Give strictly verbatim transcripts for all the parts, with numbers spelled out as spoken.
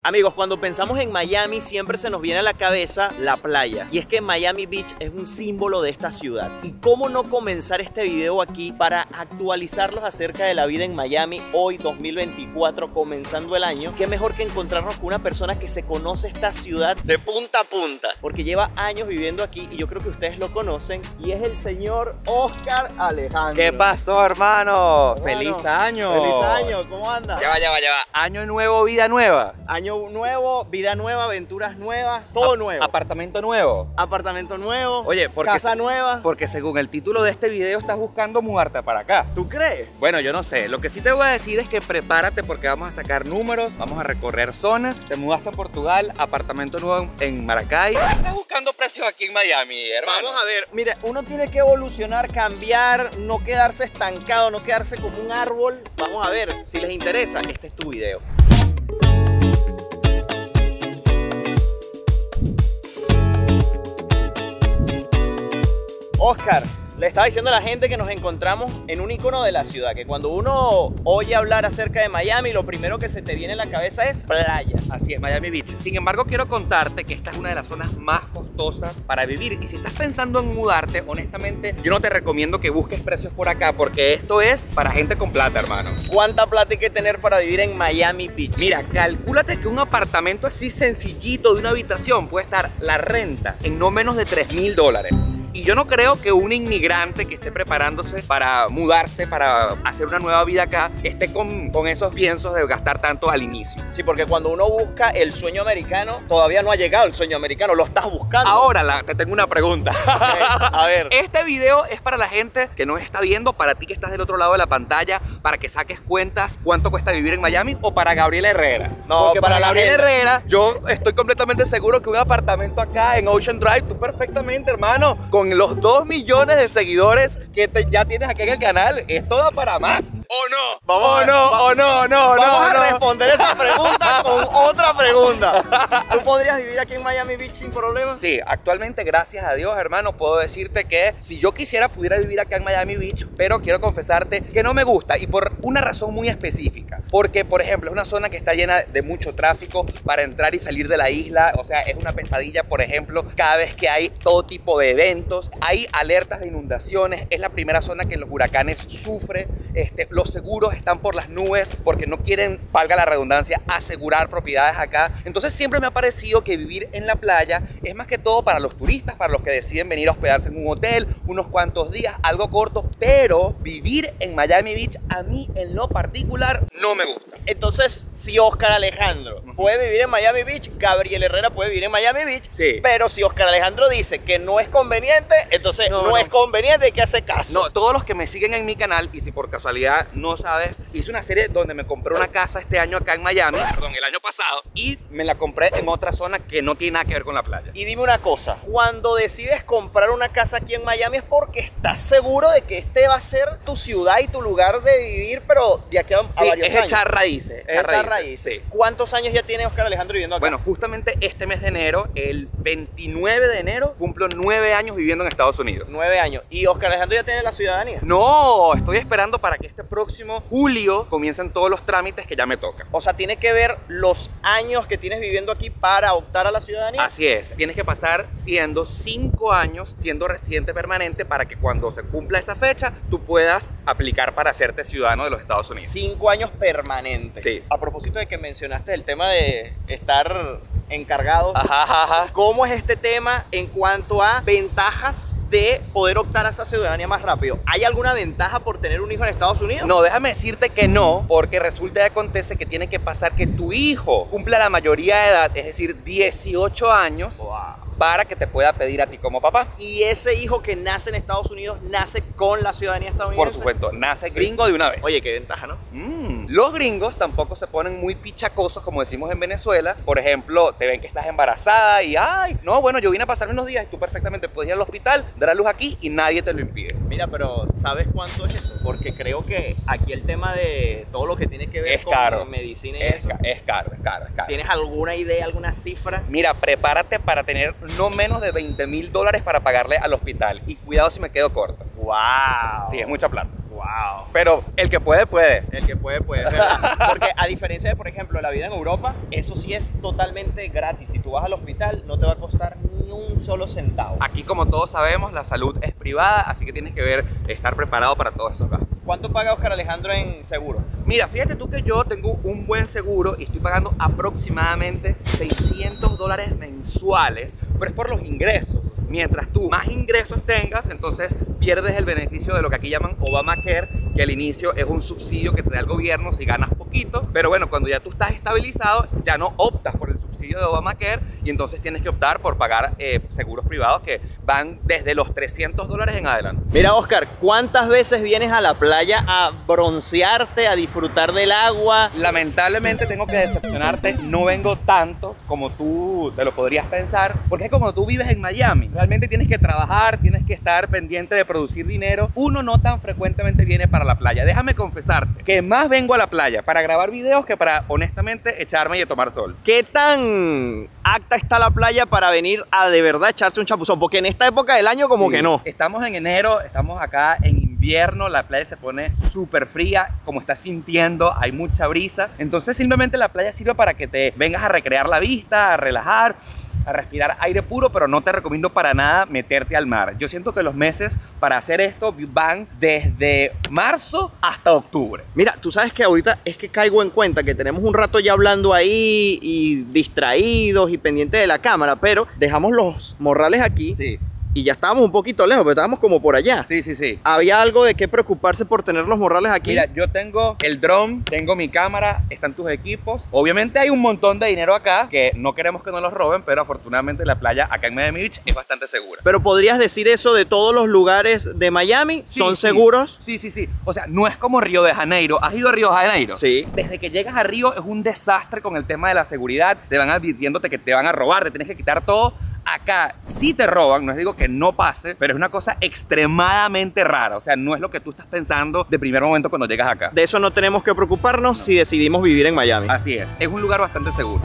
Amigos, cuando pensamos en Miami siempre se nos viene a la cabeza la playa. Y es que Miami Beach es un símbolo de esta ciudad. ¿Y cómo no comenzar este video aquí para actualizarlos acerca de la vida en Miami hoy dos mil veinticuatro, comenzando el año? Qué mejor que encontrarnos con una persona que se conoce esta ciudad de punta a punta, porque lleva años viviendo aquí y yo creo que ustedes lo conocen, y es el señor Oscar Alejandro. ¿Qué pasó, hermano? Hermano, ¡Feliz año! ¡Feliz año! ¿Cómo anda? Ya va, ya va, ya va. Año nuevo, vida nueva. Año nuevo, vida nueva, aventuras nuevas, todo A nuevo. Apartamento nuevo. Apartamento nuevo. Oye, porque casa nueva. Porque según el título de este video estás buscando mudarte para acá. ¿Tú crees? Bueno, yo no sé. Lo que sí te voy a decir es que prepárate porque vamos a sacar números, vamos a recorrer zonas. Te mudaste a Portugal, apartamento nuevo en Maracay. Estás buscando precios aquí en Miami, hermano. Vamos a ver. Mira, uno tiene que evolucionar, cambiar, no quedarse estancado, no quedarse como un árbol. Vamos a ver, si les interesa, este es tu video. Oscar, le estaba diciendo a la gente que nos encontramos en un icono de la ciudad, que cuando uno oye hablar acerca de Miami, lo primero que se te viene a la cabeza es playa. Así es, Miami Beach. Sin embargo, quiero contarte que esta es una de las zonas más costosas para vivir. Y si estás pensando en mudarte, honestamente, yo no te recomiendo que busques precios por acá, porque esto es para gente con plata, hermano. ¿Cuánta plata hay que tener para vivir en Miami Beach? Mira, calcúlate que un apartamento así sencillito de una habitación puede estar la renta en no menos de tres mil dólares. Y yo no creo que un inmigrante que esté preparándose para mudarse, para hacer una nueva vida acá, esté con, con esos piensos de gastar tanto al inicio. Sí, porque cuando uno busca el sueño americano, todavía no ha llegado el sueño americano, lo estás buscando. Ahora la, te tengo una pregunta. Okay, a ver. Este video es para la gente que nos está viendo, para ti que estás del otro lado de la pantalla, para que saques cuentas cuánto cuesta vivir en Miami, o para Gabriela Herrera. No, porque para, para la Gabriela gente. Herrera, yo estoy completamente seguro que un apartamento acá en Ocean Drive, tú perfectamente, hermano, con los dos millones de seguidores que te, ya tienes aquí en el canal, esto da para más. ¿O no? Vamos ¿O a, no? va, ¿O no? No, vamos no, a no. responder esa pregunta con otra pregunta. ¿Tú podrías vivir aquí en Miami Beach sin problemas? Sí, actualmente, gracias a Dios, hermano, puedo decirte que si yo quisiera pudiera vivir acá en Miami Beach, pero quiero confesarte que no me gusta, y por una razón muy específica. Porque, por ejemplo, es una zona que está llena de mucho tráfico para entrar y salir de la isla. O sea, es una pesadilla, por ejemplo, cada vez que hay todo tipo de eventos. Hay alertas de inundaciones, es la primera zona que los huracanes sufren. Este, los seguros están por las nubes porque no quieren, valga la redundancia, asegurar propiedades acá. Entonces siempre me ha parecido que vivir en la playa es más que todo para los turistas, para los que deciden venir a hospedarse en un hotel unos cuantos días, algo corto. Pero vivir en Miami Beach a mí en lo particular no me gusta. Entonces, si Oscar Alejandro puede vivir en Miami Beach, Gabriel Herrera puede vivir en Miami Beach. Sí. Pero si Oscar Alejandro dice que no es conveniente, entonces no, no, no es conveniente, hay que hacer caso. No, todos los que me siguen en mi canal, y si por casualidad no sabes, hice una serie donde me compré una casa este año acá en Miami, perdón, el año pasado, y me la compré en otra zona que no tiene nada que ver con la playa. Y dime una cosa, cuando decides comprar una casa aquí en Miami es porque estás seguro de que este va a ser tu ciudad y tu lugar de vivir, pero de aquí a, sí, a varios es años. Echar raíces. Es echar raíces. raíces. Sí. ¿Cuántos años ya tiene Oscar Alejandro viviendo acá? Bueno, justamente este mes de enero, el veintinueve de enero, cumplo nueve años viviendo en Estados Unidos. Nueve años. ¿Y Oscar Alejandro ya tiene la ciudadanía? No, estoy esperando para que este próximo julio comiencen todos los trámites que ya me tocan. O sea, tiene que ver los años que tienes viviendo aquí para optar a la ciudadanía. Así es, tienes que pasar siendo cinco años siendo residente permanente para que cuando se cumpla esa fecha tú puedas aplicar para hacerte ciudadano de los Estados Unidos. Cinco años permanentes. Sí. A propósito de que mencionaste el tema de estar encargados, ajá, ajá, ajá. ¿Cómo es este tema en cuanto a ventajas de poder optar a esa ciudadanía más rápido? ¿Hay alguna ventaja por tener un hijo en Estados Unidos? No, déjame decirte que no, porque resulta y acontece que tiene que pasar que tu hijo cumpla la mayoría de edad, es decir, dieciocho años. Wow. Para que te pueda pedir a ti como papá. ¿Y ese hijo que nace en Estados Unidos nace con la ciudadanía estadounidense? Por supuesto, nace gringo sí. de una vez. Oye, qué ventaja, ¿no? Mm. Los gringos tampoco se ponen muy pichacosos, como decimos en Venezuela. Por ejemplo, te ven que estás embarazada y ay, no, bueno, yo vine a pasarme unos días y tú perfectamente puedes ir al hospital, dar a luz aquí y nadie te lo impide. Mira, pero ¿sabes cuánto es eso? Porque creo que aquí el tema de todo lo que tiene que ver es con caro. medicina y es eso. Ca es caro, es caro, es caro. ¿Tienes alguna idea, alguna cifra? Mira, prepárate para tener no menos de veinte mil dólares para pagarle al hospital. Y cuidado si me quedo corto. ¡Wow! Sí, es mucha plata. ¡Wow! Wow. Pero el que puede, puede. El que puede, puede, ¿verdad? Porque a diferencia de, por ejemplo, la vida en Europa, eso sí es totalmente gratis. Si tú vas al hospital, no te va a costar ni un solo centavo. Aquí, como todos sabemos, la salud es privada, así que tienes que ver, estar preparado para todos esos gastos. ¿Cuánto paga Oscar Alejandro en seguro? Mira, fíjate tú que yo tengo un buen seguro y estoy pagando aproximadamente seiscientos dólares mensuales, pero es por los ingresos. Mientras tú más ingresos tengas, entonces pierdes el beneficio de lo que aquí llaman Obamacare, que al inicio es un subsidio que te da el gobierno si ganas poquito, pero bueno, cuando ya tú estás estabilizado, ya no optas por el subsidio de Obamacare y entonces tienes que optar por pagar eh, seguros privados que van desde los trescientos dólares en adelante. Mira, Oscar, ¿cuántas veces vienes a la playa a broncearte, a disfrutar del agua? Lamentablemente tengo que decepcionarte, no vengo tanto como tú te lo podrías pensar, porque es como tú vives en Miami, realmente tienes que trabajar, tienes que estar pendiente de producir dinero, uno no tan frecuentemente viene para la playa. Déjame confesarte que más vengo a la playa para grabar videos que para, honestamente, echarme y tomar sol. ¿Qué tan apta está la playa para venir a de verdad echarse un chapuzón? Porque en esta época del año como Sí, que no. Estamos en enero, estamos acá en invierno, la playa se pone súper fría, como estás sintiendo, hay mucha brisa. Entonces simplemente la playa sirve para que te vengas a recrear la vista, a relajar, a respirar aire puro, pero no te recomiendo para nada meterte al mar. Yo siento que los meses para hacer esto van desde marzo hasta octubre. Mira, tú sabes que ahorita es que caigo en cuenta que tenemos un rato ya hablando ahí y distraídos y pendientes de la cámara, pero dejamos los morrales aquí. Sí. Y ya estábamos un poquito lejos, pero estábamos como por allá. Sí, sí, sí. ¿Había algo de qué preocuparse por tener los morrales aquí? Mira, yo tengo el dron, tengo mi cámara, están tus equipos. Obviamente hay un montón de dinero acá que no queremos que nos los roben, pero afortunadamente la playa acá en Miami Beach es bastante segura. Pero podrías decir eso de todos los lugares de Miami, Sí, ¿son sí. seguros? Sí, sí, sí. O sea, no es como Río de Janeiro. ¿Has ido a Río de Janeiro? Sí. Desde que llegas a Río es un desastre con el tema de la seguridad. Te van advirtiéndote que te van a robar, te tienes que quitar todo. Acá sí te roban, no les digo que no pase, pero es una cosa extremadamente rara. O sea, no es lo que tú estás pensando de primer momento cuando llegas acá. De eso no tenemos que preocuparnos si decidimos vivir en Miami. Así es, es un lugar bastante seguro.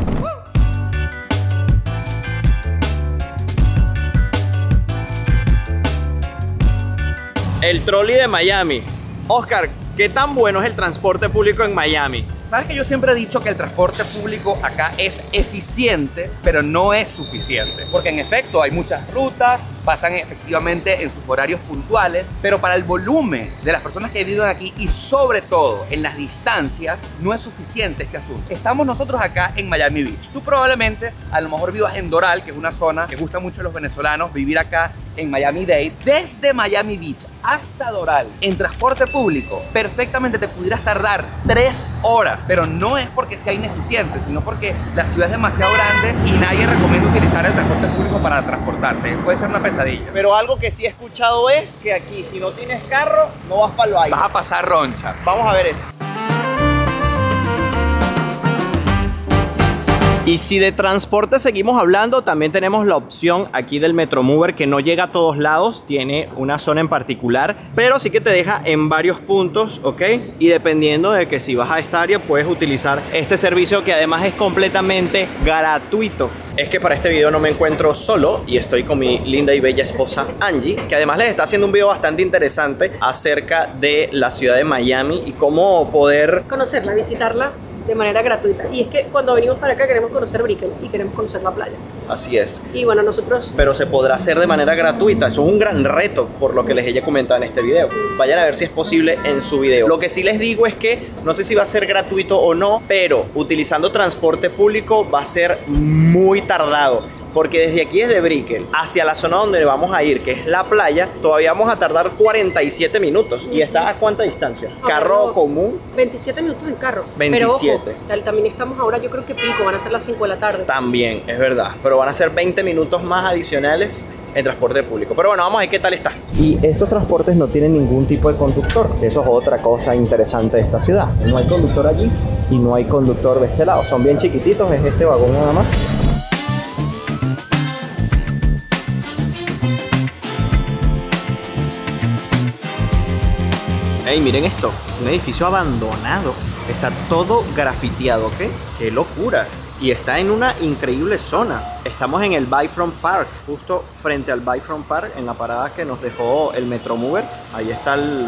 El trolley de Miami. Oscar, ¿qué tan bueno es el transporte público en Miami? Sabes que yo siempre he dicho que el transporte público acá es eficiente, pero no es suficiente. Porque en efecto hay muchas rutas, pasan efectivamente en sus horarios puntuales, pero para el volumen de las personas que viven aquí y sobre todo en las distancias, no es suficiente este asunto. Estamos nosotros acá en Miami Beach. Tú probablemente a lo mejor vivas en Doral, que es una zona que gusta mucho a los venezolanos, vivir acá en Miami-Dade. Desde Miami Beach hasta Doral, en transporte público, perfectamente te pudieras tardar tres horas. Pero no es porque sea ineficiente, sino porque la ciudad es demasiado grande y nadie recomienda utilizar el transporte público para transportarse. Puede ser una pesadilla. Pero algo que sí he escuchado es que aquí, si no tienes carro, no vas para el baile. Vas a pasar roncha. Vamos a ver eso. Y si de transporte seguimos hablando, también tenemos la opción aquí del Metromover, que no llega a todos lados, tiene una zona en particular, pero sí que te deja en varios puntos, ¿ok? Y dependiendo de que si vas a esta área, puedes utilizar este servicio que además es completamente gratuito. Es que para este video no me encuentro solo y estoy con mi linda y bella esposa Angie, que además les está haciendo un video bastante interesante acerca de la ciudad de Miami y cómo poder conocerla, visitarla de manera gratuita. Y es que cuando venimos para acá queremos conocer Brickell y queremos conocer la playa. Así es. Y bueno, nosotros... Pero se podrá hacer de manera gratuita. Eso es un gran reto, por lo que les he comentado en este video. Vayan a ver si es posible en su video. Lo que sí les digo es que no sé si va a ser gratuito o no, pero utilizando transporte público va a ser muy tardado. Porque desde aquí, desde Brickell, hacia la zona donde vamos a ir, que es la playa, todavía vamos a tardar cuarenta y siete minutos. ¿Y está a cuánta distancia? ¿Carro no, común? veintisiete minutos en carro. veintisiete. Pero ojo, tal- también estamos ahora, yo creo que pico, van a ser las cinco de la tarde. También, es verdad. Pero van a ser veinte minutos más adicionales en transporte público. Pero bueno, vamos a ver qué tal está. Y estos transportes no tienen ningún tipo de conductor. Eso es otra cosa interesante de esta ciudad. No hay conductor allí y no hay conductor de este lado. Son bien chiquititos, es este vagón nada más. Ey, miren esto, un edificio abandonado. Está todo grafiteado, ¿ok? ¡Qué locura! Y está en una increíble zona. Estamos en el Bayfront Park, justo frente al Bayfront Park, en la parada que nos dejó el Metromover. Ahí está el,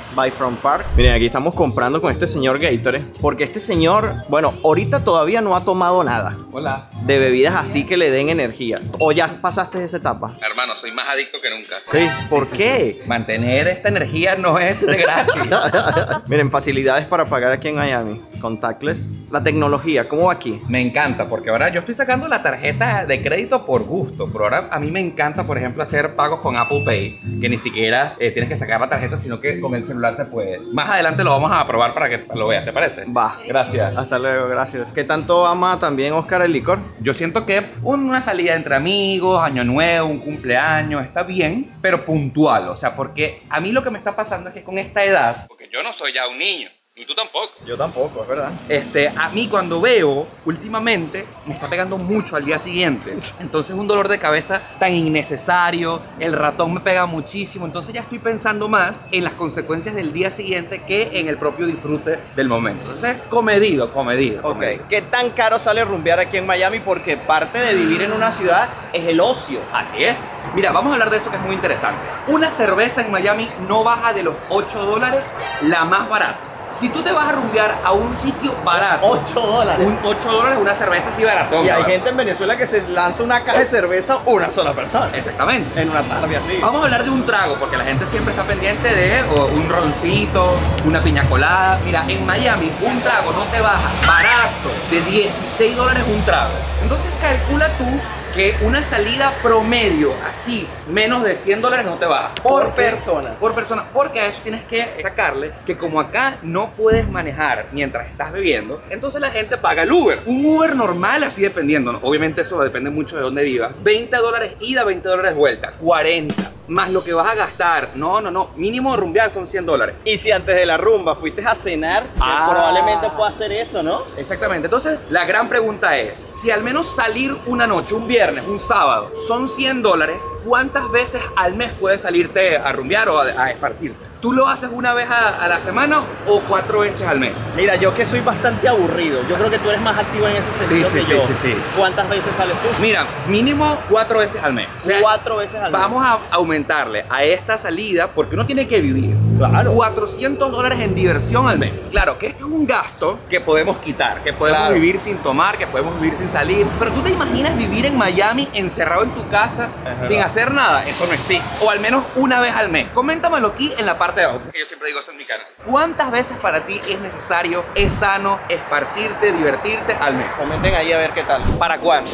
Bayfront Park. Miren, aquí estamos comprando con este señor Gatorade, porque este señor, bueno, ahorita todavía no ha tomado nada Hola. de bebidas así que le den energía. ¿O ya pasaste esa etapa? Hermano, soy más adicto que nunca. Sí. ¿Por qué? Mantener esta energía no es de gratis. Miren, facilidades para pagar aquí en Miami. Contactless. La tecnología, ¿cómo va aquí? Me encanta, porque ahora yo estoy sacando la tarjeta de crédito por gusto, pero ahora a mí me encanta, por ejemplo, hacer pagos con Apple Pay, que ni siquiera eh, tienes que sacar la tarjeta, sino que con el celular se puede. Más adelante lo vamos a probar para que lo veas, ¿te parece? Va. Gracias. Hasta luego, gracias. ¿Qué tanto ama también Oscar el licor? Yo siento que una salida entre amigos, año nuevo, un cumpleaños, está bien, pero puntual. O sea, porque a mí lo que me está pasando es que con esta edad, porque yo no soy ya un niño, y tú tampoco. Yo tampoco, es verdad. Este, a mí cuando veo, últimamente, me está pegando mucho al día siguiente. Entonces un dolor de cabeza tan innecesario, el ratón me pega muchísimo. Entonces ya estoy pensando más en las consecuencias del día siguiente que en el propio disfrute del momento. Entonces, comedido, comedido. Ok. comedido. ¿Qué tan caro sale rumbear aquí en Miami? Porque parte de vivir en una ciudad es el ocio. Así es. Mira, vamos a hablar de eso que es muy interesante. Una cerveza en Miami no baja de los ocho dólares, la más barata. Si tú te vas a rumbear a un sitio barato, ocho dólares. un ocho dólares una cerveza así baratón. Y hay ¿verdad? gente en Venezuela que se lanza una caja de cerveza una sola persona. Exactamente. En una tarde así. Vamos a hablar de un trago, porque la gente siempre está pendiente de o, un roncito, una piña colada. Mira, en Miami un trago no te baja barato de dieciséis dólares un trago. Entonces calcula tú que una salida promedio así, menos de cien dólares no te baja. Por Porque- persona. Por persona. Porque a eso tienes que sacarle que como acá no puedes manejar mientras estás bebiendo, entonces la gente paga el Uber. Un Uber normal así dependiendo, ¿no? Obviamente eso depende mucho de dónde vivas. veinte dólares ida, veinte dólares vuelta. cuarenta. Más lo que vas a gastar. No, no, no. Mínimo rumbear son cien dólares. Y si antes de la rumba fuiste a cenar, Ah. probablemente pueda hacer eso, ¿no? Exactamente. Entonces, la gran pregunta es, si al menos salir una noche, un viernes, un sábado, son cien dólares, ¿cuántas veces al mes puedes salirte a rumbear o a, a esparcirte? ¿Tú lo haces una vez a, a la semana o cuatro veces al mes? Mira, yo que soy bastante aburrido, yo creo que tú eres más activo en ese sentido Sí, que sí, yo. sí, sí, sí. ¿Cuántas veces sales tú? Mira, mínimo cuatro veces al mes. O sea, Cuatro veces al mes. vamos a aumentarle a esta salida porque uno tiene que vivir. Claro. cuatrocientos dólares en diversión al mes. Claro, que este es un gasto que podemos quitar, que podemos Claro. vivir sin tomar, que podemos vivir sin salir. Pero tú te imaginas vivir en Miami encerrado en tu casa verdad. sin hacer nada. Eso no existe. O al menos una vez al mes. Coméntamelo aquí en la parte de abajo. Yo siempre digo eso en mi canal. ¿Cuántas veces para ti es necesario, es sano, esparcirte, divertirte al mes? Comenten ahí a ver qué tal. ¿Para cuándo?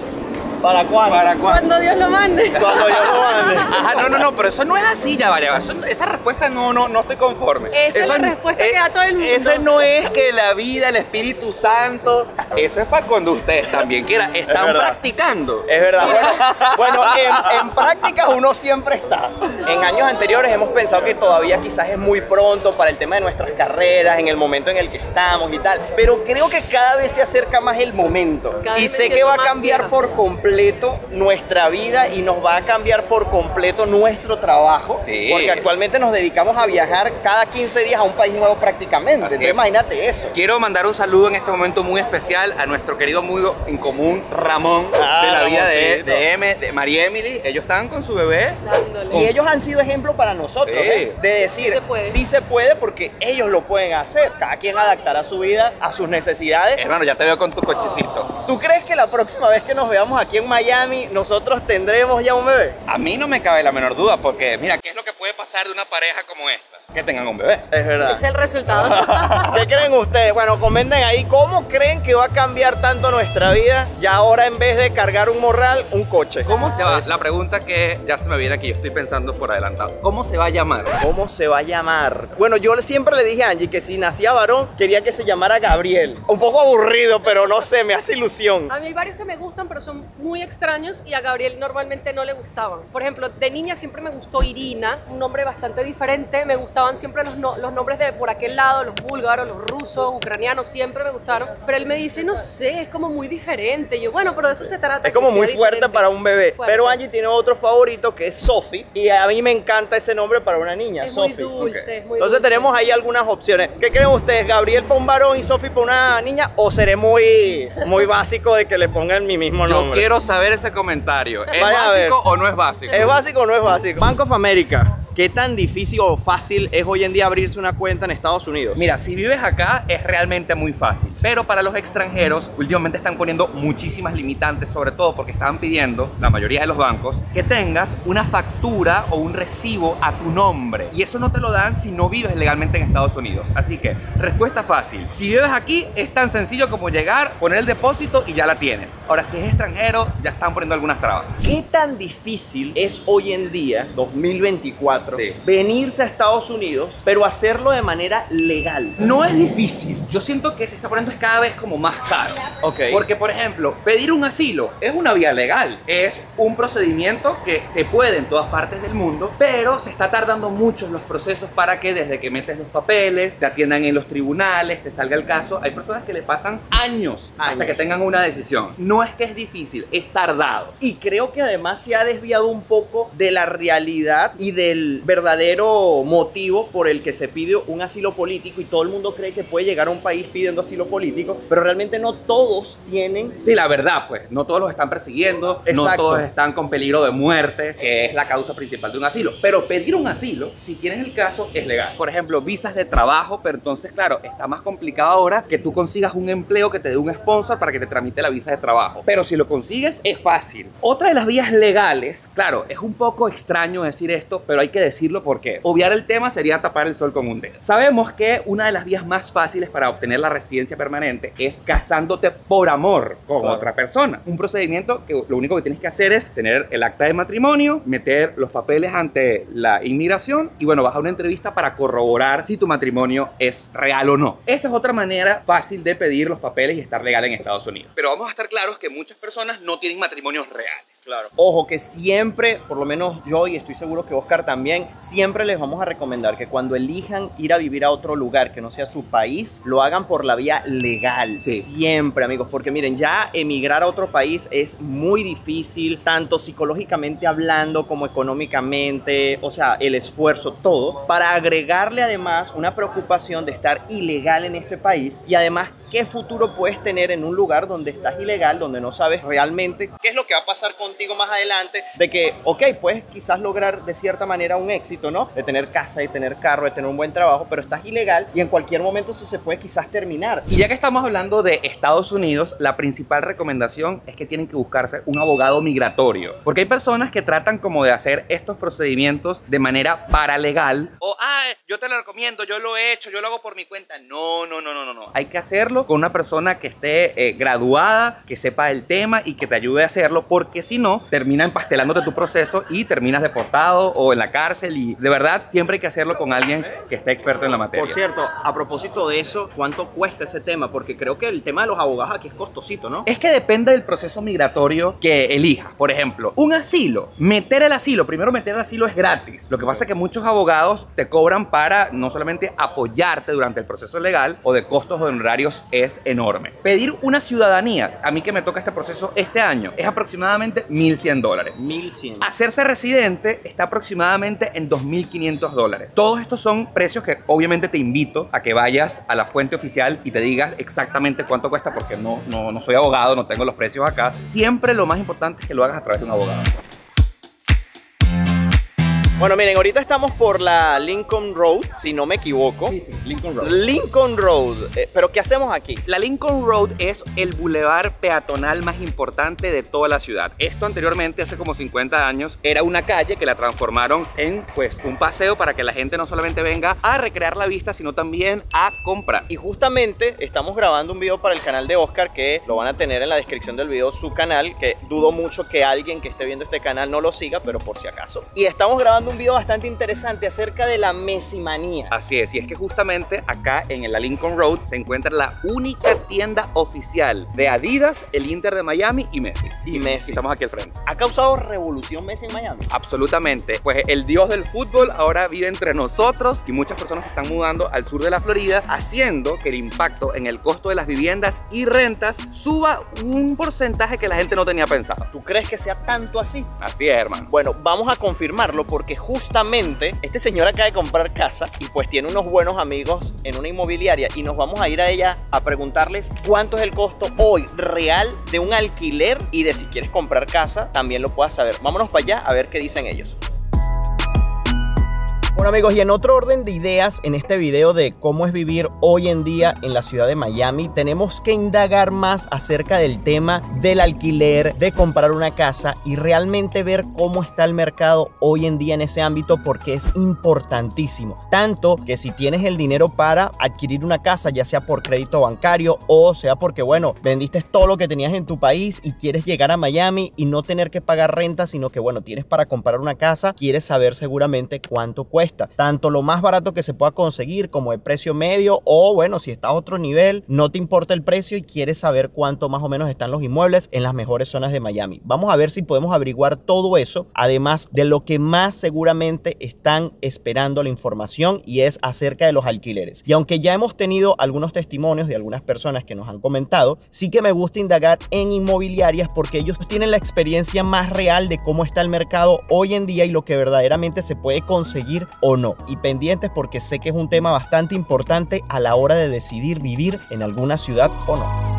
¿Para cuándo? ¿Para cuándo? Cuando Dios lo mande. Cuando yo lo mande. Ajá, no, no, no, pero eso no es así, ya vale. Eso- esa respuesta no, no, no estoy conforme. Esa es la respuesta que da todo el mundo. Ese no es que la vida, el Espíritu Santo, eso es para cuando ustedes también quieran. Están verdad. practicando. Es verdad, bueno, bueno en, en prácticas uno siempre está. En años anteriores hemos pensado que todavía quizás es muy pronto para el tema de nuestras carreras, en el momento en el que estamos y tal, pero creo que cada vez se acerca más el momento. Cada Y vez me sé que siento va a más cambiar vieja. por completo nuestra vida y nos va a cambiar por completo nuestro trabajo, Sí. porque actualmente nos dedicamos a viajar cada quince días a un país nuevo prácticamente. Así Entonces, es. imagínate eso. Quiero mandar un saludo en este momento muy especial a nuestro querido amigo en común, Ramón, Ah, de la vida de, Ramoncito. de, M, de María Emily. Ellos estaban con su bebé. Dándole. Y ellos han sido ejemplo para nosotros, Sí. ¿eh? De decir, Sí se puede. sí se puede porque ellos lo pueden hacer. Cada quien adaptará su vida a sus necesidades. Hermano, ya te veo con tu cochecito. ¿Tú crees que la próxima vez que nos veamos aquí en Miami, nosotros tendremos ya un bebé? A mí no me cabe la menor duda porque, mira, ¿qué es lo que puede pasar de una pareja como esta? Que tengan un bebé. Es verdad. Ese es el resultado. ¿Qué creen ustedes? Bueno, comenten ahí cómo creen que va a cambiar tanto nuestra vida ya ahora en vez de cargar un morral, un coche. ¿Cómo te va? La pregunta que ya se me viene aquí, yo estoy pensando por adelantado. ¿Cómo se va a llamar? ¿Cómo se va a llamar? Bueno, yo siempre le dije a Angie que si nacía varón, quería que se llamara Gabriel. Un poco aburrido, pero no sé, me hace ilusión. A mí hay varios que me gustan, pero son muy extraños y a Gabriel normalmente no le gustaban. Por ejemplo, de niña siempre me gustó Irina, un nombre bastante diferente. Me gustaban siempre los, no- los nombres de por aquel lado, los búlgaros, los rusos, ucranianos, siempre me gustaron. Pero él me dice, no sé, es como muy diferente. Y yo, bueno, pero de eso se trata. Es como que sea muy fuerte diferente. para un bebé. Fuerte. Pero Angie tiene otro favorito que es Sophie. Y a mí me encanta ese nombre para una niña, Es muy Sophie. dulce, Ok. es muy Entonces dulce. tenemos ahí algunas opciones. ¿Qué creen ustedes? ¿Gabriel para un varón y Sophie para una niña? ¿O seré muy, muy básico de que le pongan mi mismo Yo nombre? quiero saber ese comentario. ¿Es Vaya a ver. básico o no es básico? ¿Es básico o no es básico? Bank of America. ¿Qué tan difícil o fácil es hoy en día abrirse una cuenta en Estados Unidos? Mira, si vives acá es realmente muy fácil, pero para los extranjeros últimamente están poniendo muchísimas limitantes, sobre todo porque estaban pidiendo, la mayoría de los bancos, que tengas una factura o un recibo a tu nombre, y eso no te lo dan si no vives legalmente en Estados Unidos. Así que, respuesta fácil: si vives aquí es tan sencillo como llegar, poner el depósito y ya la tienes. Ahora, si es extranjero, ya están poniendo algunas trabas. ¿Qué tan difícil es hoy en día, dos mil veinticuatro, Sí. venirse a Estados Unidos, pero hacerlo de manera legal? No es difícil. Yo siento que se está poniendo cada vez como más caro. Ok. Porque, por ejemplo, pedir un asilo es una vía legal. Es un procedimiento que se puede en todas partes del mundo, pero se está tardando mucho los procesos para que desde que metes los papeles, te atiendan en los tribunales, te salga el caso. Hay personas que le pasan años, Años. hasta que tengan una decisión. No es que es difícil, es tardado. Y creo que además se ha desviado un poco de la realidad y del verdadero motivo por el que se pide un asilo político, y todo el mundo cree que puede llegar a un país pidiendo asilo político, pero realmente no todos tienen. Sí, la verdad, pues, no todos los están persiguiendo, no Exacto. todos están con peligro de muerte, que es la causa principal de un asilo. Pero pedir un asilo, si tienes el caso, es legal. Por ejemplo, visas de trabajo, pero entonces, claro, está más complicado ahora que tú consigas un empleo que te dé un sponsor para que te tramite la visa de trabajo. Pero si lo consigues, es fácil. Otra de las vías legales, claro, es un poco extraño decir esto, pero hay que decirlo porque obviar el tema sería tapar el sol con un dedo. Sabemos que una de las vías más fáciles para obtener la residencia permanente es casándote por amor con Claro. otra persona. Un procedimiento que lo único que tienes que hacer es tener el acta de matrimonio, meter los papeles ante la inmigración y, bueno, vas a una entrevista para corroborar si tu matrimonio es real o no. Esa es otra manera fácil de pedir los papeles y estar legal en Estados Unidos. Pero vamos a estar claros que muchas personas no tienen matrimonios reales. Claro. Ojo, que siempre, por lo menos yo, y estoy seguro que Oscar también, siempre les vamos a recomendar que cuando elijan ir a vivir a otro lugar que no sea su país, lo hagan por la vía legal. Sí. Siempre, amigos, porque miren, ya emigrar a otro país es muy difícil, tanto psicológicamente hablando como económicamente, o sea, el esfuerzo, todo, para agregarle además una preocupación de estar ilegal en este país. Y además, ¿qué futuro puedes tener en un lugar donde estás ilegal, donde no sabes realmente qué es lo que va a pasar contigo más adelante? De que, ok, puedes quizás lograr de cierta manera un éxito, ¿no? De tener casa, de tener carro, de tener un buen trabajo, pero estás ilegal y en cualquier momento eso se puede quizás terminar. Y ya que estamos hablando de Estados Unidos, la principal recomendación es que tienen que buscarse un abogado migratorio. Porque hay personas que tratan como de hacer estos procedimientos de manera paralegal. O, ah, yo te lo recomiendo, yo lo he hecho, yo lo hago por mi cuenta. No, no, no, no, no. Hay que hacerlo con una persona que esté eh, graduada, que sepa el tema y que te ayude a hacerlo, porque si no, termina empastelándote tu proceso y terminas deportado o en la cárcel. Y de verdad, siempre hay que hacerlo con alguien que esté experto en la materia. Por cierto, a propósito de eso, ¿cuánto cuesta ese tema? Porque creo que el tema de los abogados aquí es costosito, ¿no? Es que depende del proceso migratorio que elijas. Por ejemplo, un asilo. Meter el asilo, primero meter el asilo es gratis. Lo que pasa es que muchos abogados te cobran para no solamente apoyarte durante el proceso legal, o de costos de honorarios es enorme. Pedir una ciudadanía, a mí que me toca este proceso este año, es aproximadamente mil cien dólares. mil cien. Hacerse residente está aproximadamente en dos mil quinientos dólares. Todos estos son precios que obviamente te invito a que vayas a la fuente oficial y te digas exactamente cuánto cuesta, porque no, no, no soy abogado, no tengo los precios acá. Siempre lo más importante es que lo hagas a través de un abogado. Bueno, miren, ahorita estamos por la Lincoln Road, si no me equivoco. Sí, sí, Lincoln Road. Lincoln Road. Eh, ¿Pero qué hacemos aquí? La Lincoln Road es el bulevar peatonal más importante de toda la ciudad. Esto anteriormente, hace como cincuenta años, era una calle que la transformaron en, pues, un paseo para que la gente no solamente venga a recrear la vista, sino también a comprar. Y justamente estamos grabando un video para el canal de Oscar, que lo van a tener en la descripción del video, su canal, que dudo mucho que alguien que esté viendo este canal no lo siga, pero por si acaso. Y estamos grabando un video bastante interesante acerca de la Messimanía. Así es, y es que justamente acá en la Lincoln Road se encuentra la única tienda oficial de Adidas, el Inter de Miami y Messi. Y Messi. Estamos aquí al frente. ¿Ha causado revolución Messi en Miami? Absolutamente, pues el dios del fútbol ahora vive entre nosotros y muchas personas se están mudando al sur de la Florida, haciendo que el impacto en el costo de las viviendas y rentas suba un porcentaje que la gente no tenía pensado. ¿Tú crees que sea tanto así? Así es, hermano. Bueno, vamos a confirmarlo porque justamente este señor acaba de comprar casa y pues tiene unos buenos amigos en una inmobiliaria y nos vamos a ir a ella a preguntarles cuánto es el costo hoy real de un alquiler y de si quieres comprar casa también lo puedas saber. Vámonos para allá a ver qué dicen ellos. Bueno amigos, y en otro orden de ideas, en este video de cómo es vivir hoy en día en la ciudad de Miami, tenemos que indagar más acerca del tema del alquiler, de comprar una casa y realmente ver cómo está el mercado hoy en día en ese ámbito, porque es importantísimo. Tanto que si tienes el dinero para adquirir una casa, ya sea por crédito bancario o sea porque, bueno, vendiste todo lo que tenías en tu país y quieres llegar a Miami y no tener que pagar renta, sino que, bueno, tienes para comprar una casa, quieres saber seguramente cuánto cuesta. Tanto lo más barato que se pueda conseguir como el precio medio, o bueno, si está a otro nivel, no te importa el precio y quieres saber cuánto más o menos están los inmuebles en las mejores zonas de Miami. Vamos a ver si podemos averiguar todo eso, además de lo que más seguramente están esperando la información, y es acerca de los alquileres. Y aunque ya hemos tenido algunos testimonios de algunas personas que nos han comentado, sí que me gusta indagar en inmobiliarias porque ellos tienen la experiencia más real de cómo está el mercado hoy en día y lo que verdaderamente se puede conseguir o no. Y pendientes porque sé que es un tema bastante importante a la hora de decidir vivir en alguna ciudad o no.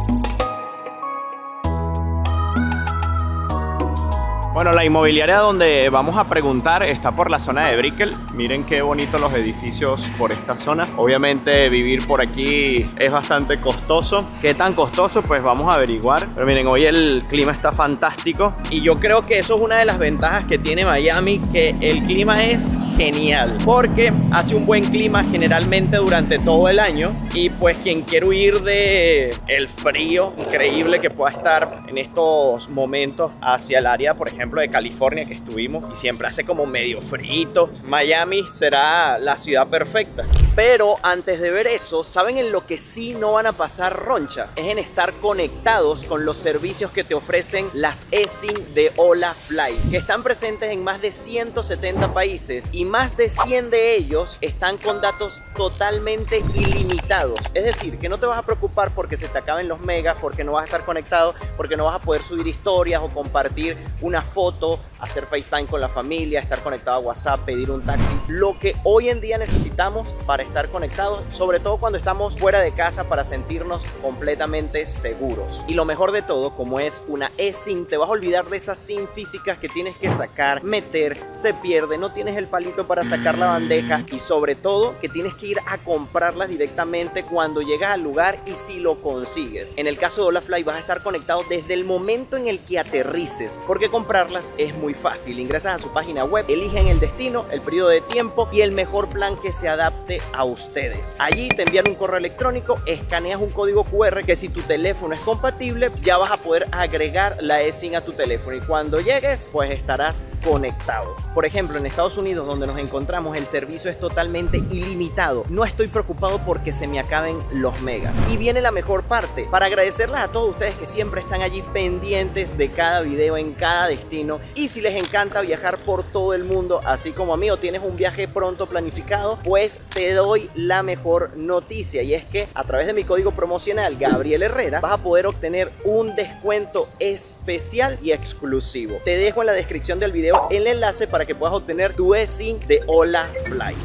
Bueno, la inmobiliaria donde vamos a preguntar está por la zona de Brickell. Miren qué bonitos los edificios por esta zona. Obviamente vivir por aquí es bastante costoso. ¿Qué tan costoso? Pues vamos a averiguar. Pero miren, hoy el clima está fantástico y yo creo que eso es una de las ventajas que tiene Miami, que el clima es genial porque hace un buen clima generalmente durante todo el año, y pues quien quiere huir de el frío increíble que pueda estar en estos momentos hacia el área, por ejemplo, de California que estuvimos y siempre hace como medio frito, Miami será la ciudad perfecta. Pero antes de ver eso, ¿saben en lo que sí no van a pasar roncha? Es en estar conectados con los servicios que te ofrecen las eSIM de Hola Fly, que están presentes en más de ciento setenta países y más de cien de ellos están con datos totalmente ilimitados. Es decir, que no te vas a preocupar porque se te acaben los megas, porque no vas a estar conectado, porque no vas a poder subir historias o compartir una foto, hacer FaceTime con la familia, estar conectado a WhatsApp, pedir un taxi. Lo que hoy en día necesitamos para estar conectados, sobre todo cuando estamos fuera de casa, para sentirnos completamente seguros. Y lo mejor de todo, como es una eSIM, te vas a olvidar de esas SIM físicas que tienes que sacar, meter, se pierde, no tienes el palito para sacar la bandeja, y sobre todo que tienes que ir a comprarlas directamente cuando llegas al lugar y si lo consigues. En el caso de Hola Fly vas a estar conectado desde el momento en el que aterrices, porque comprarlas es muy fácil. Ingresas a su página web, eligen el destino, el periodo de tiempo y el mejor plan que se adapte a ustedes. Allí te envían un correo electrónico, escaneas un código cu erre que si tu teléfono es compatible ya vas a poder agregar la eSIM a tu teléfono, y cuando llegues pues estarás conectado. Por ejemplo, en Estados Unidos, donde nos encontramos, el servicio es totalmente ilimitado. No estoy preocupado porque se me acaben los megas. Y viene la mejor parte, para agradecerles a todos ustedes que siempre están allí pendientes de cada video en cada destino. Y si les encanta viajar por todo el mundo, así como a mí, o tienes un viaje pronto planificado, pues te doy la mejor noticia, y es que a través de mi código promocional Gabriel Herrera vas a poder obtener un descuento especial y exclusivo. Te dejo en la descripción del video el enlace para que puedas obtener tu eSIM de Hola Fly.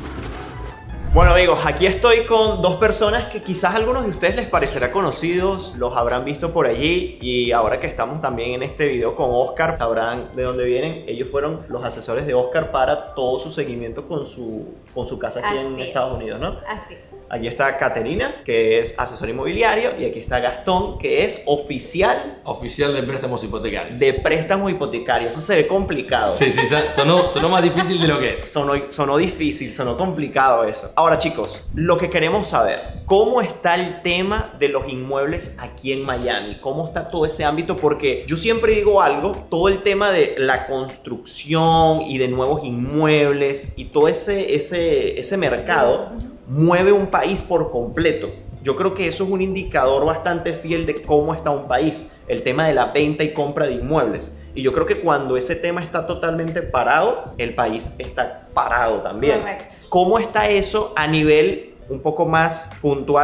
Bueno amigos, aquí estoy con dos personas que quizás a algunos de ustedes les parecerá conocidos, los habrán visto por allí, y ahora que estamos también en este video con Oscar, sabrán de dónde vienen. Ellos fueron los asesores de Oscar para todo su seguimiento con su, con su casa aquí Así en es. Estados Unidos, ¿no? Así es. Aquí está Caterina, que es asesor inmobiliario, y aquí está Gastón, que es oficial... Oficial de préstamos hipotecarios. De préstamos hipotecarios. Eso se ve complicado. Sí, sí, sonó, sonó más difícil de lo que es. Sonó, sonó difícil, sonó complicado eso. Ahora chicos, lo que queremos saber, ¿cómo está el tema de los inmuebles aquí en Miami? ¿Cómo está todo ese ámbito? Porque yo siempre digo algo, todo el tema de la construcción y de nuevos inmuebles y todo ese, ese, ese mercado mueve un país por completo. Yo creo que eso es un indicador bastante fiel de cómo está un país, el tema de la venta y compra de inmuebles. Y yo creo que cuando ese tema está totalmente parado, el país está parado también. Correcto. ¿Cómo está eso a nivel un poco más puntual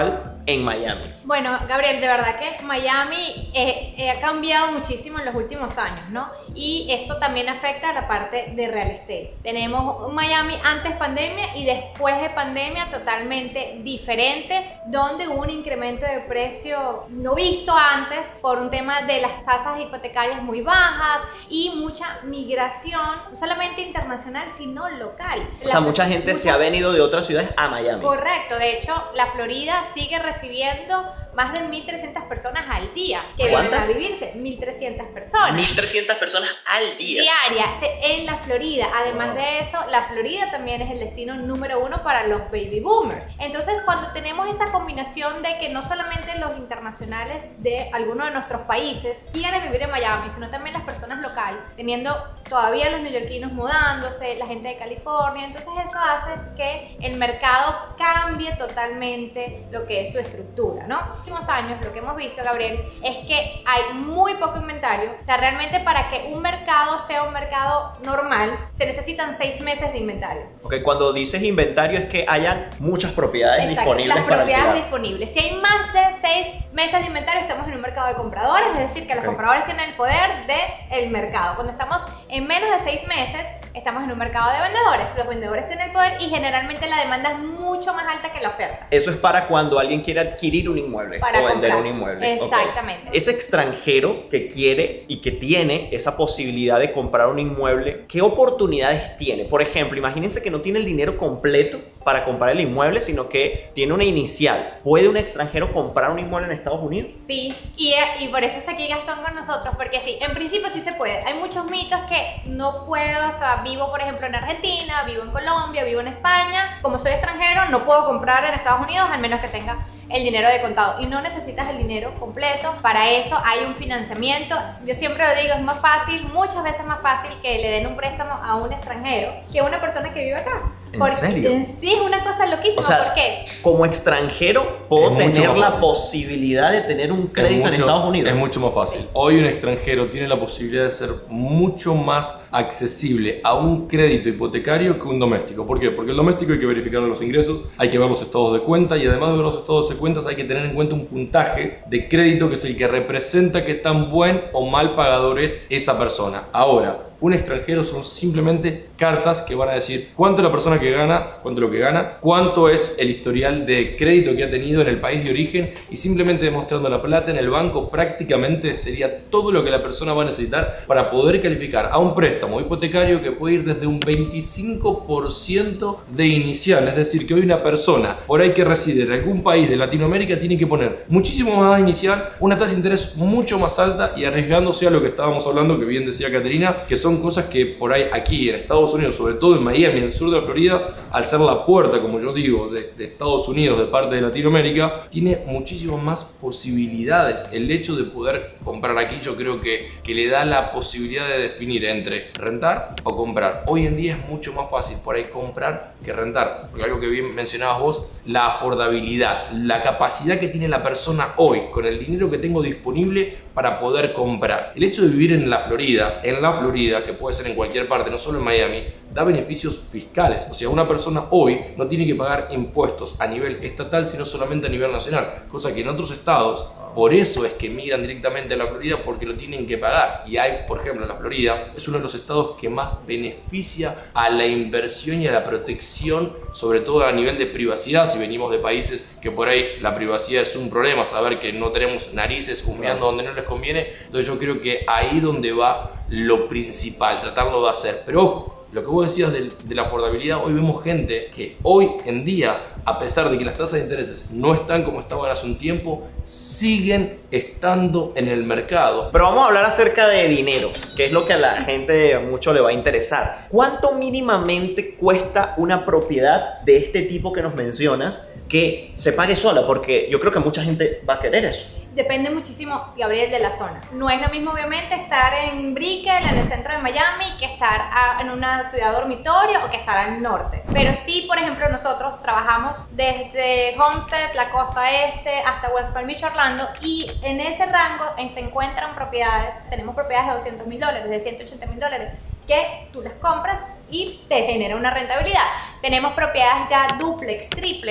en Miami? Bueno, Gabriel, de verdad que Miami eh, eh, ha cambiado muchísimo en los últimos años, ¿no? Y esto también afecta a la parte de real estate. Tenemos un Miami antes pandemia y después de pandemia totalmente diferente, donde hubo un incremento de precio no visto antes por un tema de las tasas hipotecarias muy bajas y mucha migración, no solamente internacional, sino local. O sea, mucha gente mucha... se ha venido de otras ciudades a Miami. Correcto, de hecho, la Florida sigue recibiendo más de mil trescientas personas al día que vienen a vivirse, mil trescientas personas. mil trescientas personas al día. Diaria en la Florida. Además wow. de eso, la Florida también es el destino número uno para los baby boomers. Entonces, cuando tenemos esa combinación de que no solamente los internacionales de algunos de nuestros países quieren vivir en Miami, sino también las personas locales, teniendo todavía los neoyorquinos mudándose, la gente de California, entonces eso hace que el mercado cambie totalmente lo que es su estructura, ¿no? En los últimos años lo que hemos visto, Gabriel, es que hay muy poco inventario. O sea, realmente para que un mercado sea un mercado normal, se necesitan seis meses de inventario. Ok, cuando dices inventario es que hayan muchas propiedades Exacto, disponibles las para propiedades alquilar. disponibles. Si hay más de seis meses de inventario, estamos en un mercado de compradores, es decir, que los okay. compradores tienen el poder del mercado. Cuando estamos en menos de seis meses, estamos en un mercado de vendedores. Los vendedores tienen el poder y generalmente la demanda es mucho más alta que la oferta. Eso es para cuando alguien quiere adquirir un inmueble para o vender comprar. un inmueble. Exactamente. Okay. Ese extranjero que quiere y que tiene esa posibilidad de comprar un inmueble, ¿qué oportunidades tiene? Por ejemplo, imagínense que no tiene el dinero completo para comprar el inmueble, sino que tiene una inicial. ¿Puede un extranjero comprar un inmueble en Estados Unidos? Sí, y, y por eso está aquí Gastón con nosotros, porque sí, en principio sí se puede. Hay muchos mitos que no puedo, o sea, vivo por ejemplo en Argentina, vivo en Colombia, vivo en España, como soy extranjero no puedo comprar en Estados Unidos al menos que tenga el dinero de contado, y no necesitas el dinero completo. Para eso hay un financiamiento. Yo siempre lo digo, es más fácil, muchas veces más fácil que le den un préstamo a un extranjero que a una persona que vive acá. ¿En Porque serio? Sí, es una cosa loquísima. O sea, ¿por qué? Como extranjero puedo Es mucho tener más la fácil. posibilidad de tener un crédito Es mucho- en Estados Unidos. Es mucho más fácil. Hoy un extranjero tiene la posibilidad de ser mucho más accesible a un crédito hipotecario que un doméstico. ¿Por qué? Porque el doméstico hay que verificar los ingresos, hay que ver los estados de cuenta, y además de ver los estados de cuentas hay que tener en cuenta un puntaje de crédito que es el que representa qué tan buen o mal pagador es esa persona. Ahora, un extranjero son simplemente cartas que van a decir cuánto es la persona que gana, cuánto es lo que gana, cuánto es el historial de crédito que ha tenido en el país de origen, y simplemente demostrando la plata en el banco prácticamente sería todo lo que la persona va a necesitar para poder calificar a un préstamo hipotecario que puede ir desde un veinticinco por ciento de inicial. Es decir, que hoy una persona por ahí que reside en algún país de Latinoamérica tiene que poner muchísimo más de inicial, una tasa de interés mucho más alta y arriesgándose a lo que estábamos hablando, que bien decía Caterina, que son Son cosas que por ahí aquí en Estados Unidos, sobre todo en Miami, en el sur de la Florida, al ser la puerta, como yo digo, de, de Estados Unidos, de parte de Latinoamérica, tiene muchísimas más posibilidades. El hecho de poder comprar aquí, yo creo que, que le da la posibilidad de definir entre rentar o comprar. Hoy en día es mucho más fácil por ahí comprar que rentar, porque algo que bien mencionabas vos, la afordabilidad, la capacidad que tiene la persona hoy con el dinero que tengo disponible para poder comprar. El hecho de vivir en la Florida, en la Florida, que puede ser en cualquier parte, no solo en Miami, da beneficios fiscales. O sea, una persona hoy no tiene que pagar impuestos a nivel estatal, sino solamente a nivel nacional, cosa que en otros estados, por eso es que migran directamente a la Florida, porque lo tienen que pagar. Y hay, por ejemplo, la Florida es uno de los estados que más beneficia a la inversión y a la protección, sobre todo a nivel de privacidad. Si venimos de países que por ahí la privacidad es un problema, saber que no tenemos narices humeando donde no les conviene, entonces yo creo que ahí donde va lo principal, tratarlo de hacer. Pero ojo, lo que vos decías de, de la afordabilidad, hoy vemos gente que hoy en día, a pesar de que las tasas de intereses no están como estaban hace un tiempo, siguen estando en el mercado. Pero vamos a hablar acerca de dinero, que es lo que a la gente mucho le va a interesar. ¿Cuánto mínimamente cuesta una propiedad de este tipo que nos mencionas que se pague sola? Porque yo creo que mucha gente va a querer eso. Depende muchísimo, Gabriel, de la zona. No es lo mismo, obviamente, estar en Brickell, en el centro de Miami, que estar a, en una ciudad dormitorio o que estar al norte. Pero sí, por ejemplo, nosotros trabajamos desde Homestead, la costa este, hasta West Palm Beach, Orlando, y en ese rango en, se encuentran propiedades, tenemos propiedades de doscientos mil dólares, de ciento ochenta mil dólares, que tú las compras y te genera una rentabilidad. Tenemos propiedades ya duplex, triples,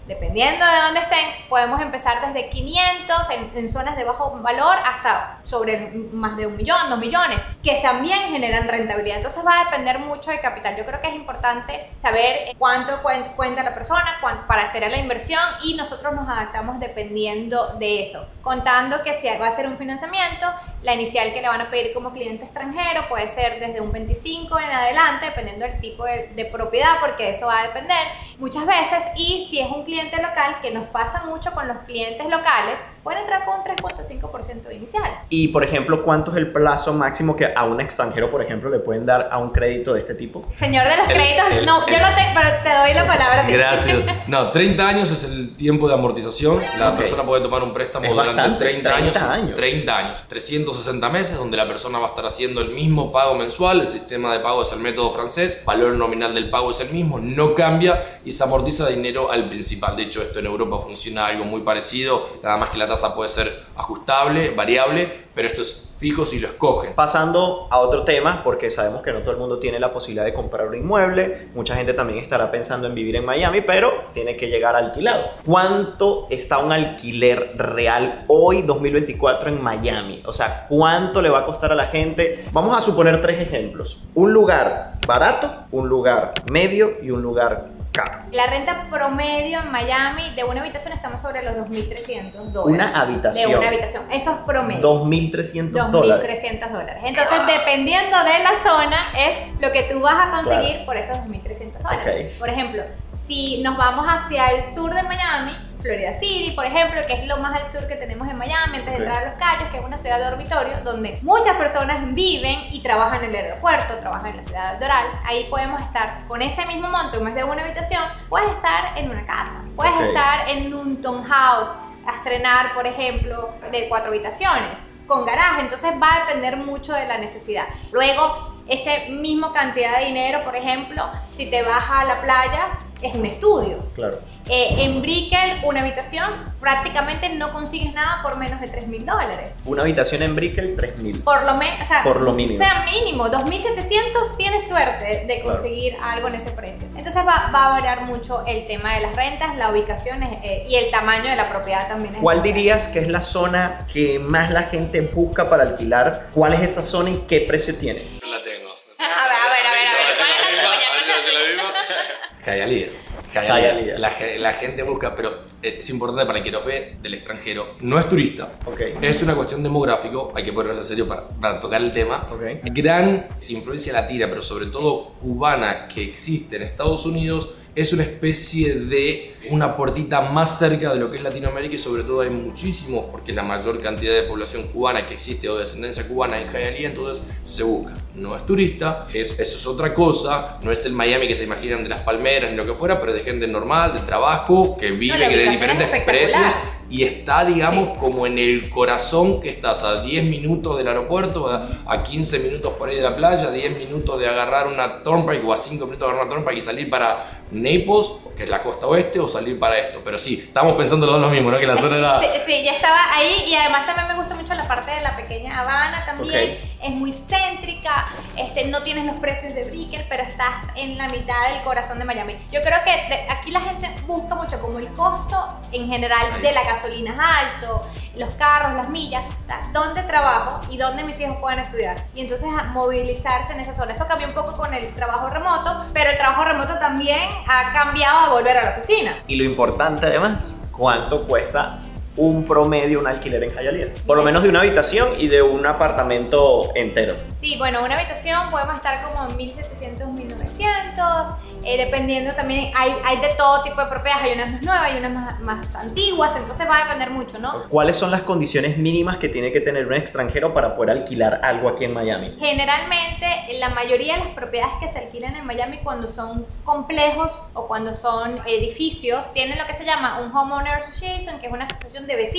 dependiendo de dónde estén, podemos empezar desde quinientos en, en zonas de bajo valor hasta sobre más de un millón, dos millones, que también generan rentabilidad. Entonces va a depender mucho del capital. Yo creo que es importante saber cuánto cuenta la persona cuánto, para hacer la inversión, y nosotros nos adaptamos dependiendo de eso, contando que si va a ser un financiamiento, la inicial que le van a pedir como cliente extranjero puede ser desde un veinticinco en adelante, dependiendo del tipo de, de propiedad, porque eso va a depender muchas veces. Y si es un cliente local, que nos pasa mucho con los clientes locales, pueden entrar con un tres punto cinco por ciento inicial. Y por ejemplo, ¿cuánto es el plazo máximo que a un extranjero, por ejemplo, le pueden dar a un crédito de este tipo? Señor de los El- créditos, el- no, el- yo no tengo, pero te doy la palabra a ti. Gracias. No, treinta años es el tiempo de amortización. La Ok. persona puede tomar un préstamo Es durante bastante, treinta años. treinta años. treinta años. trescientos sesenta meses, donde la persona va a estar haciendo el mismo pago mensual. El sistema de pago es el método francés. Valor nominal del pago es el mismo, no cambia y se amortiza dinero al principal. De hecho, esto en Europa funciona algo muy parecido. Nada más que la tasa puede ser ajustable, variable, pero esto es fijo si lo escogen. Pasando a otro tema, porque sabemos que no todo el mundo tiene la posibilidad de comprar un inmueble, mucha gente también estará pensando en vivir en Miami, pero tiene que llegar alquilado. ¿Cuánto está un alquiler real hoy, dos mil veinticuatro, en Miami? O sea, ¿cuánto le va a costar a la gente? Vamos a suponer tres ejemplos. Un lugar barato, un lugar medio y un lugar caro. La renta promedio en Miami de una habitación estamos sobre los dos mil trescientos dólares. Una habitación. De una habitación. Eso es promedio. dos mil trescientos dos mil dólares. trescientos dólares. Entonces, dependiendo de la zona, es lo que tú vas a conseguir Claro. por esos dos mil trescientos dólares. Ok. Por ejemplo, si nos vamos hacia el sur de Miami, Florida City, por ejemplo, que es lo más al sur que tenemos en Miami, antes Ok. de entrar a Los Cayos, que es una ciudad dormitorio donde muchas personas viven y trabajan en el aeropuerto, trabajan en la ciudad de Doral. Ahí podemos estar con ese mismo monto, en vez de una habitación, puedes estar en una casa, puedes Ok. estar en un townhouse, a estrenar, por ejemplo, de cuatro habitaciones, con garaje. Entonces va a depender mucho de la necesidad. Luego, ese mismo cantidad de dinero, por ejemplo, si te vas a la playa, es un estudio. Claro. Eh, en Brickell, una habitación, prácticamente no consigues nada por menos de tres mil dólares. Una habitación en Brickell, tres mil. Por lo menos, o sea, Por lo mínimo. O sea, mínimo, dos mil setecientos tienes suerte de Claro. conseguir algo en ese precio. Entonces va, va a variar mucho el tema de las rentas, la ubicación eh, y el tamaño de la propiedad también. Es ¿Cuál necesario. dirías que es la zona que más la gente busca para alquilar? ¿Cuál es esa zona y qué precio tiene? La tengo. A ver, a ver, a ver, a ver, ¿cuál es la tuya? ¿Cuál es la tuya? Hialeah. Hialeah. Hialeah. La, ge- la gente busca, pero es importante para quien nos ve del extranjero. No es turista. Ok. Es una cuestión demográfico, hay que ponerse en serio para, para tocar el tema. Ok. Gran influencia latina, pero sobre todo cubana, que existe en Estados Unidos, es una especie de una puertita más cerca de lo que es Latinoamérica, y sobre todo hay muchísimos, porque es la mayor cantidad de población cubana que existe o de descendencia cubana en Hialeah, entonces se busca. No es turista, es, eso es otra cosa, no es el Miami que se imaginan de las palmeras ni lo que fuera, pero de gente normal, de trabajo, que vive, No, la que de ubicación es diferentes espectacular. precios. Y está, digamos, Sí. como en el corazón, que estás a diez minutos del aeropuerto, a, a quince minutos por ahí de la playa, diez minutos de agarrar una Turnpike o a cinco minutos de agarrar una Turnpike y salir para Naples, que es la costa oeste, o salir para esto. Pero sí, estamos pensando los dos lo mismo, ¿no? Que la zona era... Sí, sí, ya estaba ahí, y además también me gusta mucho la parte de la pequeña Habana también. Ok. Es muy céntrica, este, no tienes los precios de Brickell, pero estás en la mitad del corazón de Miami. Yo creo que de- aquí la gente busca mucho como el costo en general de la gasolina es alto, los carros, las millas, o sea, dónde trabajo y dónde mis hijos puedan estudiar. Y entonces a movilizarse en esa zona. Eso cambió un poco con el trabajo remoto, pero el trabajo remoto también ha cambiado a volver a la oficina. Y lo importante además, ¿cuánto cuesta un promedio, un alquiler en Hialeah? Por lo menos de una habitación y de un apartamento entero. Sí, bueno, una habitación podemos estar como en mil setecientos, mil novecientos, eh, dependiendo también, hay, hay de todo tipo de propiedades, hay unas más nuevas, hay unas más, más antiguas, entonces va a depender mucho, ¿no? ¿Cuáles son las condiciones mínimas que tiene que tener un extranjero para poder alquilar algo aquí en Miami? Generalmente, la mayoría de las propiedades que se alquilan en Miami cuando son complejos o cuando son edificios, tienen lo que se llama un Homeowner Association, que es una asociación de vecinos.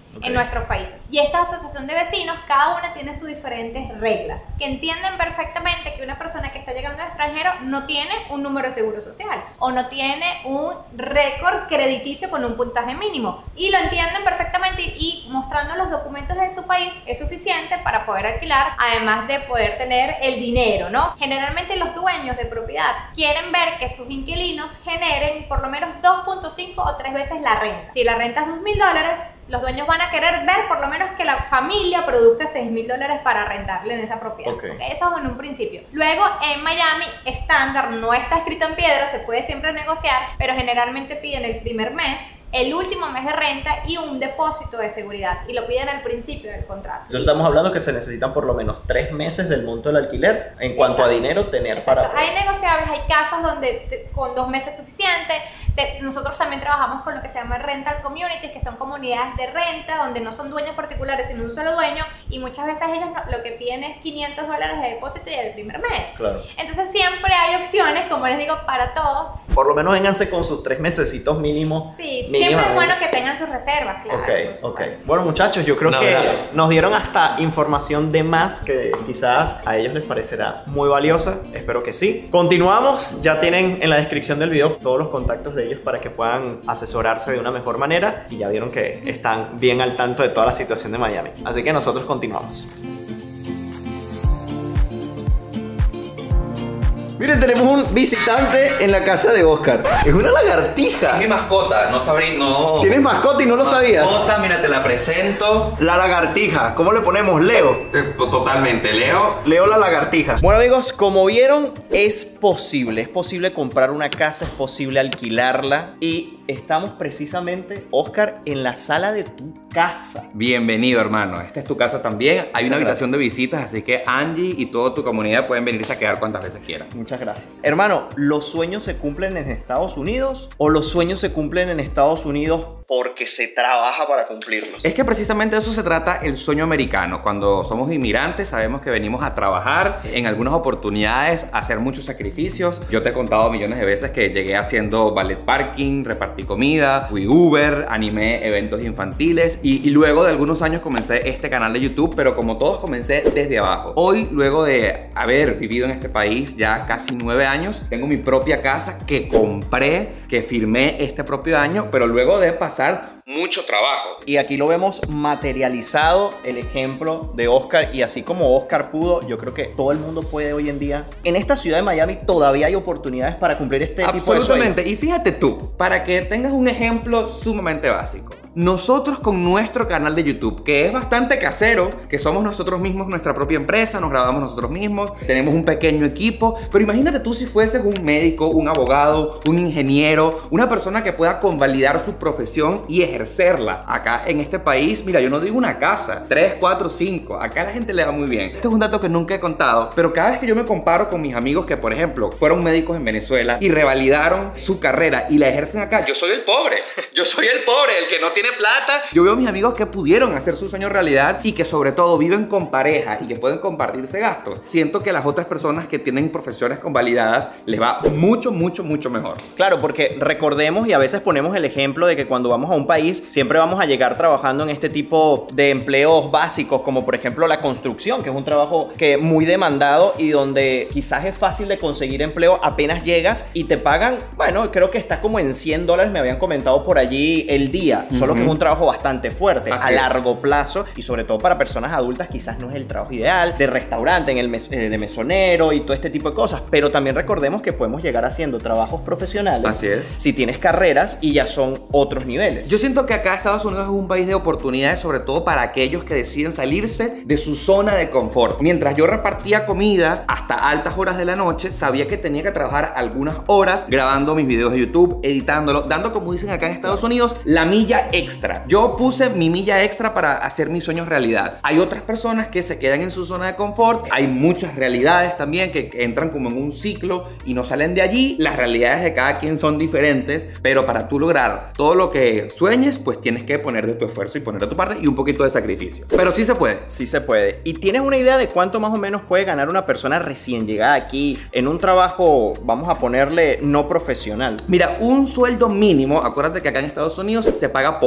okay. en nuestros países. Y esta asociación de vecinos, cada una tiene sus diferentes reglas, que entienden perfectamente que una persona que está llegando de extranjero no tiene un número de seguro social o no tiene un récord crediticio con un puntaje mínimo. Y lo entienden perfectamente y mostrando los documentos en su país es suficiente para poder alquilar, además de poder tener el dinero, ¿no? Generalmente los dueños de propiedad quieren ver que sus inquilinos generen por lo menos dos punto cinco o tres veces la renta. Si la renta es dos mil dólares, los dueños van a querer ver por lo menos que la familia produzca seis mil dólares para rentarle en esa propiedad. Okay. Okay, eso es en un principio. Luego, en Miami, estándar, no está escrito en piedra, se puede siempre negociar, pero generalmente piden el primer mes, el último mes de renta y un depósito de seguridad, y lo piden al principio del contrato. Entonces estamos hablando que se necesitan por lo menos tres meses del monto del alquiler en cuanto Exacto. a dinero tener Exacto. para... Hay negociables, hay casos donde te, con dos meses es suficiente. Te, nosotros también trabajamos con lo que se llama rental communities, que son comunidades de renta donde no son dueños particulares sino un solo dueño, y muchas veces ellos no, lo que piden es quinientos dólares de depósito y el primer mes. Claro. Entonces siempre hay opciones, como les digo, para todos. Por lo menos vénganse con sus tres mesecitos mínimos. Sí, siempre es bueno que tengan sus reservas, claro. Ok, ok. Bueno, muchachos, yo creo no, que no. nos dieron hasta información de más que quizás a ellos les parecerá muy valiosa. Espero que sí. Continuamos. Ya tienen en la descripción del video todos los contactos de ellos para que puedan asesorarse de una mejor manera. Y ya vieron que están bien al tanto de toda la situación de Miami. Así que nosotros continuamos. Miren, tenemos un visitante en la casa de Oscar. Es una lagartija. Es mi mascota, no sabría, no. ¿Tienes mascota y no lo mascota, sabías? Mascota, mira, te la presento. La lagartija. ¿Cómo le ponemos? Leo. Eh, totalmente, Leo. Leo la lagartija. Bueno, amigos, como vieron, es posible. Es posible comprar una casa, es posible alquilarla. Y estamos precisamente, Oscar, en la sala de tu casa. Bienvenido, hermano. Esta es tu casa también. Hay Muchas una habitación gracias. de visitas, así que Angie y toda tu comunidad pueden venirse a quedar cuantas veces quieran. Muchas gracias. Hermano, ¿los sueños se cumplen en Estados Unidos o los sueños se cumplen en Estados Unidos porque se trabaja para cumplirlos? Es que precisamente de eso se trata el sueño americano. Cuando somos inmigrantes sabemos que venimos a trabajar, en algunas oportunidades a hacer muchos sacrificios. Yo te he contado millones de veces que llegué haciendo valet parking, repartí comida, fui Uber, animé eventos infantiles y, y luego de algunos años comencé este canal de YouTube, pero como todos comencé desde abajo. Hoy, luego de haber vivido en este país ya casi nueve años, tengo mi propia casa que compré, que firmé este propio año, pero luego de pasar mucho trabajo. Y aquí lo vemos materializado el ejemplo de Oscar, y así como Oscar pudo, yo creo que todo el mundo puede hoy en día. En esta ciudad de Miami todavía hay oportunidades para cumplir este tipo de sueños. Absolutamente. Y fíjate tú, para que tengas un ejemplo sumamente básico. Nosotros con nuestro canal de YouTube, que es bastante casero, que somos nosotros mismos nuestra propia empresa, nos grabamos nosotros mismos, tenemos un pequeño equipo, pero imagínate tú si fueses un médico, un abogado, un ingeniero, una persona que pueda convalidar su profesión y ejercerla. Acá en este país, mira, yo no digo una casa, tres, cuatro, cinco, acá a la gente le va muy bien. Este es un dato que nunca he contado, pero cada vez que yo me comparo con mis amigos que, por ejemplo, fueron médicos en Venezuela y revalidaron su carrera y la ejercen acá, yo soy el pobre, yo soy el pobre, el que no tiene tiene plata. Yo veo a mis amigos que pudieron hacer su sueño realidad y que sobre todo viven con pareja y que pueden compartirse gastos. Siento que a las otras personas que tienen profesiones convalidadas les va mucho, mucho, mucho mejor. Claro, porque recordemos y a veces ponemos el ejemplo de que cuando vamos a un país siempre vamos a llegar trabajando en este tipo de empleos básicos, como por ejemplo la construcción, que es un trabajo que muy demandado y donde quizás es fácil de conseguir empleo apenas llegas y te pagan, bueno, creo que está como en cien dólares, me habían comentado por allí el día, uh-huh. Solo que es un trabajo bastante fuerte, Así a largo es. plazo, y sobre todo para personas adultas quizás no es el trabajo ideal, de restaurante, en el mes, eh, de mesonero y todo este tipo de cosas, pero también recordemos que podemos llegar haciendo trabajos profesionales. Así es. Si tienes carreras y ya son otros niveles. Yo siento que acá Estados Unidos es un país de oportunidades, sobre todo para aquellos que deciden salirse de su zona de confort. Mientras yo repartía comida hasta altas horas de la noche, sabía que tenía que trabajar algunas horas grabando mis videos de YouTube, editándolo, dando, como dicen acá en Estados Unidos, la milla extra. Yo puse mi milla extra para hacer mis sueños realidad. Hay otras personas que se quedan en su zona de confort. Hay muchas realidades también que entran como en un ciclo y no salen de allí. Las realidades de cada quien son diferentes, pero para tú lograr todo lo que sueñes, pues tienes que poner de tu esfuerzo y poner de tu parte y un poquito de sacrificio. Pero sí se puede. Sí se puede. ¿Y tienes una idea de cuánto más o menos puede ganar una persona recién llegada aquí en un trabajo, vamos a ponerle, no profesional? Mira, un sueldo mínimo, acuérdate que acá en Estados Unidos se paga por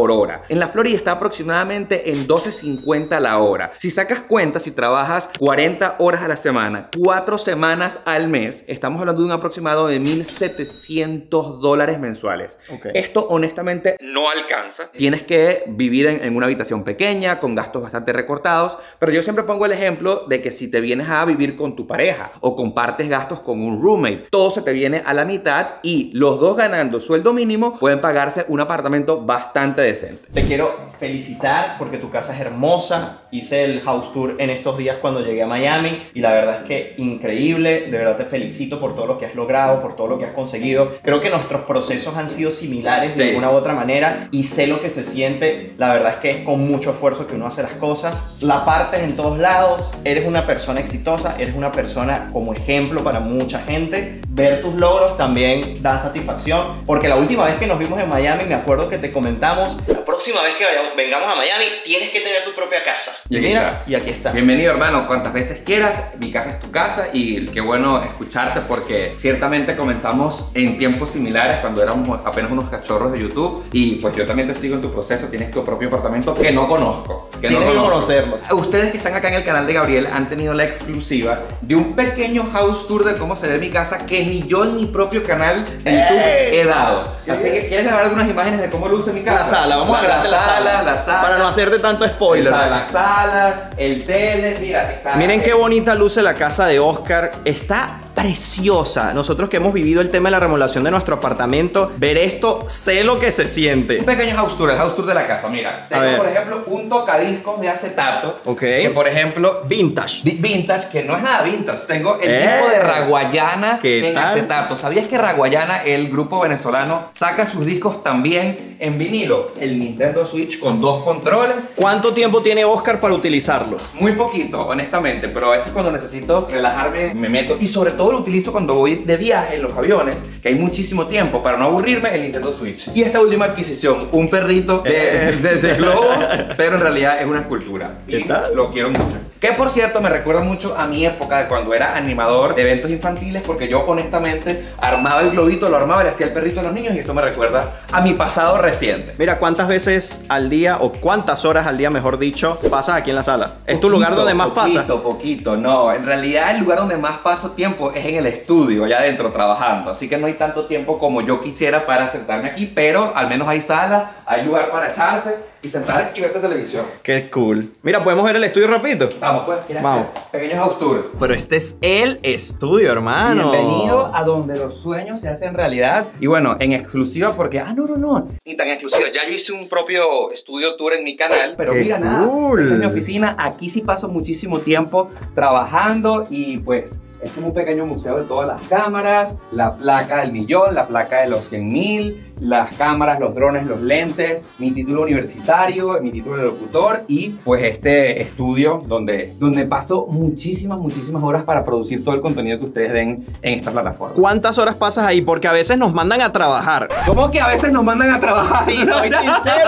por hora. En la Florida está aproximadamente en doce cincuenta la hora. Si sacas cuenta, si trabajas cuarenta horas a la semana, cuatro semanas al mes, estamos hablando de un aproximado de mil setecientos dólares mensuales. Okay. Esto honestamente no alcanza. Tienes que vivir en, en una habitación pequeña, con gastos bastante recortados, pero yo siempre pongo el ejemplo de que si te vienes a vivir con tu pareja o compartes gastos con un roommate, todo se te viene a la mitad y los dos ganando sueldo mínimo pueden pagarse un apartamento bastante decente. Te quiero felicitar porque tu casa es hermosa. Hice el house tour en estos días cuando llegué a Miami y la verdad es que increíble. De verdad te felicito por todo lo que has logrado, por todo lo que has conseguido. Creo que nuestros procesos han sido similares de sí. alguna u otra manera y sé lo que se siente. La verdad es que es con mucho esfuerzo que uno hace las cosas. La partes en todos lados. Eres una persona exitosa, eres una persona como ejemplo para mucha gente. Ver tus logros también da satisfacción porque la última vez que nos vimos en Miami me acuerdo que te comentamos: la próxima vez que vayamos, vengamos a Miami tienes que tener tu propia casa. Y aquí Mira, está. y aquí está. Bienvenido, hermano, cuantas veces quieras. Mi casa es tu casa y qué bueno escucharte porque ciertamente comenzamos en tiempos similares cuando éramos apenas unos cachorros de YouTube y pues yo también te sigo en tu proceso. Tienes tu propio apartamento que no conozco. Que Tienes no que conozco. conocerlo. Ustedes que están acá en el canal de Gabriel han tenido la exclusiva de un pequeño house tour de cómo se ve mi casa que ni yo en mi propio canal de YouTube ¡Ey! he dado. Así que, ¿quieres grabar algunas imágenes de cómo luce mi casa? La sala, vamos la, a grabarte la la sala, sala, la sala. para no hacerte tanto spoiler. La, la sala, el tele, mira, está. Miren qué bonita luce la casa de Oscar. Está preciosa. Nosotros que hemos vivido el tema de la remodelación de nuestro apartamento, ver esto, sé lo que se siente. Un pequeño house tour, el house tour de la casa. Mira, A ver. tengo por ejemplo un tocadiscos de acetato. Ok. Que por ejemplo, Vintage. di- vintage, que no es nada vintage. Tengo el Eh. disco de Raguayana ¿Qué en tal? acetato. ¿Sabías que Raguayana, el grupo venezolano, saca sus discos también en vinilo? El Nintendo Switch con dos controles. ¿Cuánto tiempo tiene Oscar para utilizarlo? Muy poquito, honestamente, pero a veces cuando necesito relajarme me meto y sobre todo lo utilizo cuando voy de viaje en los aviones, que hay muchísimo tiempo para no aburrirme, el Nintendo Switch. Y esta última adquisición, un perrito de, de, de globo, pero en realidad es una escultura. ¿Qué Y tal? lo quiero mucho. Que por cierto me recuerda mucho a mi época de cuando era animador de eventos infantiles, porque yo honestamente armaba el globito, lo armaba y le hacía el perrito a los niños y esto me recuerda a mi pasado reciente. Mira, ¿cuántas veces al día o cuántas horas al día, mejor dicho, pasas aquí en la sala? ¿Es tu lugar donde más poquito, pasas? Poquito, poquito, no. En realidad el lugar donde más paso tiempo es en el estudio, allá adentro trabajando. Así que no hay tanto tiempo como yo quisiera para sentarme aquí, pero al menos hay sala, hay lugar para echarse y sentar y ver televisión. Qué cool. Mira, ¿podemos ver el estudio rapidito? Vamos pues, mira, Vamos. pequeño house tour. Pero este es el estudio, hermano. Bienvenido a donde los sueños se hacen realidad. Y bueno, en exclusiva porque... Ah, no, no, no. Ni tan exclusiva. Ya yo hice un propio estudio tour en mi canal. Pero ¡Qué mira, nada. cool! Esta es mi oficina. Aquí sí paso muchísimo tiempo trabajando y pues... Es como un pequeño museo de todas las cámaras, la placa del millón, la placa de los cien mil, las cámaras, los drones, los lentes, mi título universitario, mi título de locutor y pues este estudio donde, donde paso muchísimas, muchísimas horas para producir todo el contenido que ustedes ven en esta plataforma. ¿Cuántas horas pasas ahí? Porque a veces nos mandan a trabajar. ¿Cómo que a veces nos mandan a trabajar? Sí, soy sincero.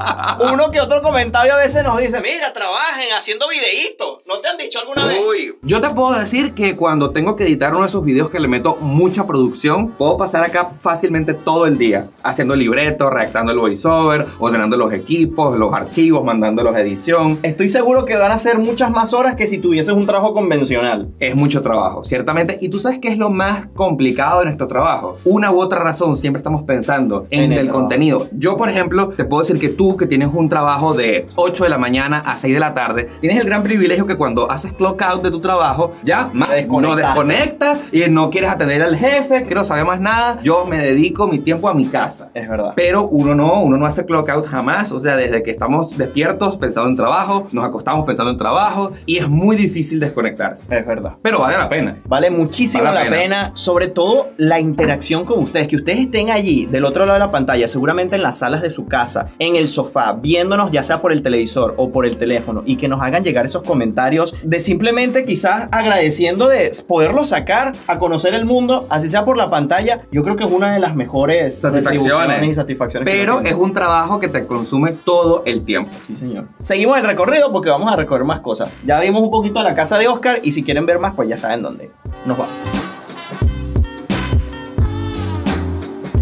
Uno que otro comentario a veces nos dice: mira, trabajen haciendo videitos. ¿No te han dicho alguna vez? Uy. Yo te puedo decir que cuando tengo que editar uno de esos videos que le meto mucha producción, puedo pasar acá fácilmente todo el día haciendo el libreto, redactando el voiceover, ordenando los equipos, los archivos, mandándolos a edición. Estoy seguro que van a ser muchas más horas que si tuvieses un trabajo convencional. Es mucho trabajo, ciertamente. Y tú sabes qué es lo más complicado de nuestro trabajo. Una u otra razón, siempre estamos pensando en, En el el trabajo. contenido. Yo, por ejemplo, te puedo decir que tú, que tienes un trabajo de ocho de la mañana a seis de la tarde, tienes el gran privilegio que cuando haces clock out de tu trabajo, ya ma- Te no desconectaste. desconectas y no quieres atender al jefe, que no sabe más nada. Yo me dedico mi tiempo a mi casa. Es verdad. Pero uno no, uno no hace clock out jamás. O sea, desde que estamos despiertos pensando en trabajo, nos acostamos pensando en trabajo y es muy difícil desconectarse. Es verdad. Pero vale la pena. Vale muchísimo Vale la la pena. pena. Sobre todo la interacción con ustedes, que ustedes estén allí del otro lado de la pantalla, seguramente en las salas de su casa, en el sofá, viéndonos ya sea por el televisor o por el teléfono, y que nos hagan llegar esos comentarios de simplemente quizás agradeciendo de poderlo sacar a conocer el mundo, así sea por la pantalla. Yo creo que es una de las mejores Satisfacciones. retribuciones y satisfacciones que Pero uno es tiene. un trabajo que te consume todo el tiempo. Sí, señor. Seguimos el recorrido porque vamos a recorrer más cosas. Ya vimos un poquito de la casa de Oscar y si quieren ver más, pues ya saben dónde nos vamos.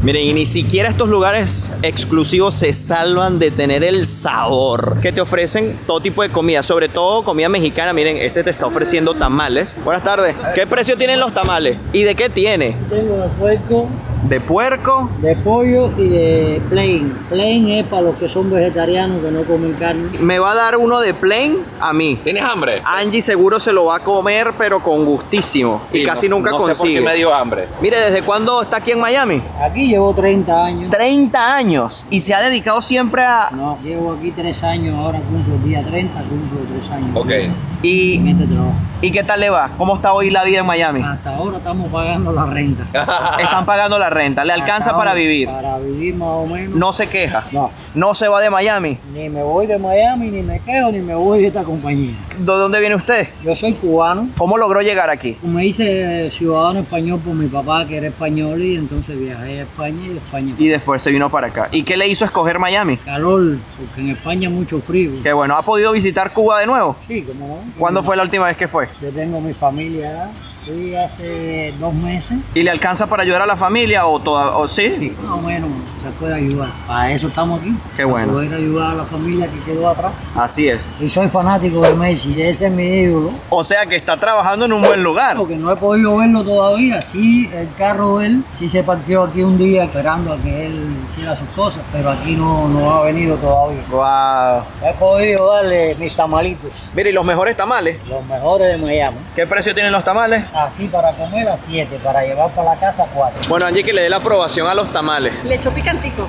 Miren, y ni siquiera estos lugares exclusivos se salvan de tener el sabor que te ofrecen todo tipo de comida, sobre todo comida mexicana. Miren, este te está ofreciendo tamales. Buenas tardes. ¿Qué precio tienen los tamales? ¿Y de qué tiene? Tengo de puerco, ¿De puerco? de pollo y de plain. Plain es para los que son vegetarianos, que no comen carne. Me va a dar uno de plain a mí. ¿Tienes hambre? Angie seguro se lo va a comer, pero con gustísimo. Sí, y casi no, nunca no sé por consigue. qué me dio hambre. Mire, ¿desde cuándo está aquí en Miami? Aquí llevo treinta años. treinta años. Y se ha dedicado siempre a... No, llevo aquí tres años, ahora cumplo el día treinta, cumplo tres años. Ok. En Y, este trabajo. ¿Y qué tal le va? ¿Cómo está hoy la vida en Miami? Hasta ahora estamos pagando la renta. Están pagando la renta. ¿Le alcanza Hasta para ahora, vivir? Para vivir más o menos. No se queja. No. No se va de Miami. Ni me voy de Miami, ni me quedo, ni me voy de esta compañía. ¿De dónde viene usted? Yo soy cubano. ¿Cómo logró llegar aquí? Me hice ciudadano español por mi papá, que era español, y entonces viajé a España y de España. Y después se vino para acá. ¿Y qué le hizo escoger Miami? Calor, porque en España mucho frío. Que bueno, ¿ha podido visitar Cuba de nuevo? Sí, como no. ¿Cuándo fue la última vez que fue? Yo tengo mi familia acá. Fui hace dos meses. ¿Y le alcanza para ayudar a la familia o toda, o sí? Sí, más o menos se puede ayudar. Para eso estamos aquí. Qué bueno. Para poder ayudar a la familia que quedó atrás. Así es. Y soy fanático de Messi, ese es mi ídolo. O sea que está trabajando en un buen lugar. Porque no he podido verlo todavía. Sí, el carro de él sí se partió aquí un día esperando a que él hiciera sus cosas, pero aquí no, no ha venido todavía. Wow. He podido darle mis tamalitos, Mire, ¿y los mejores tamales? los mejores de Miami. ¿Qué precio tienen los tamales? Así para comer a siete, para llevar para la casa a cuatro. Bueno, Angie, que le dé la aprobación a los tamales. Le echó picantico.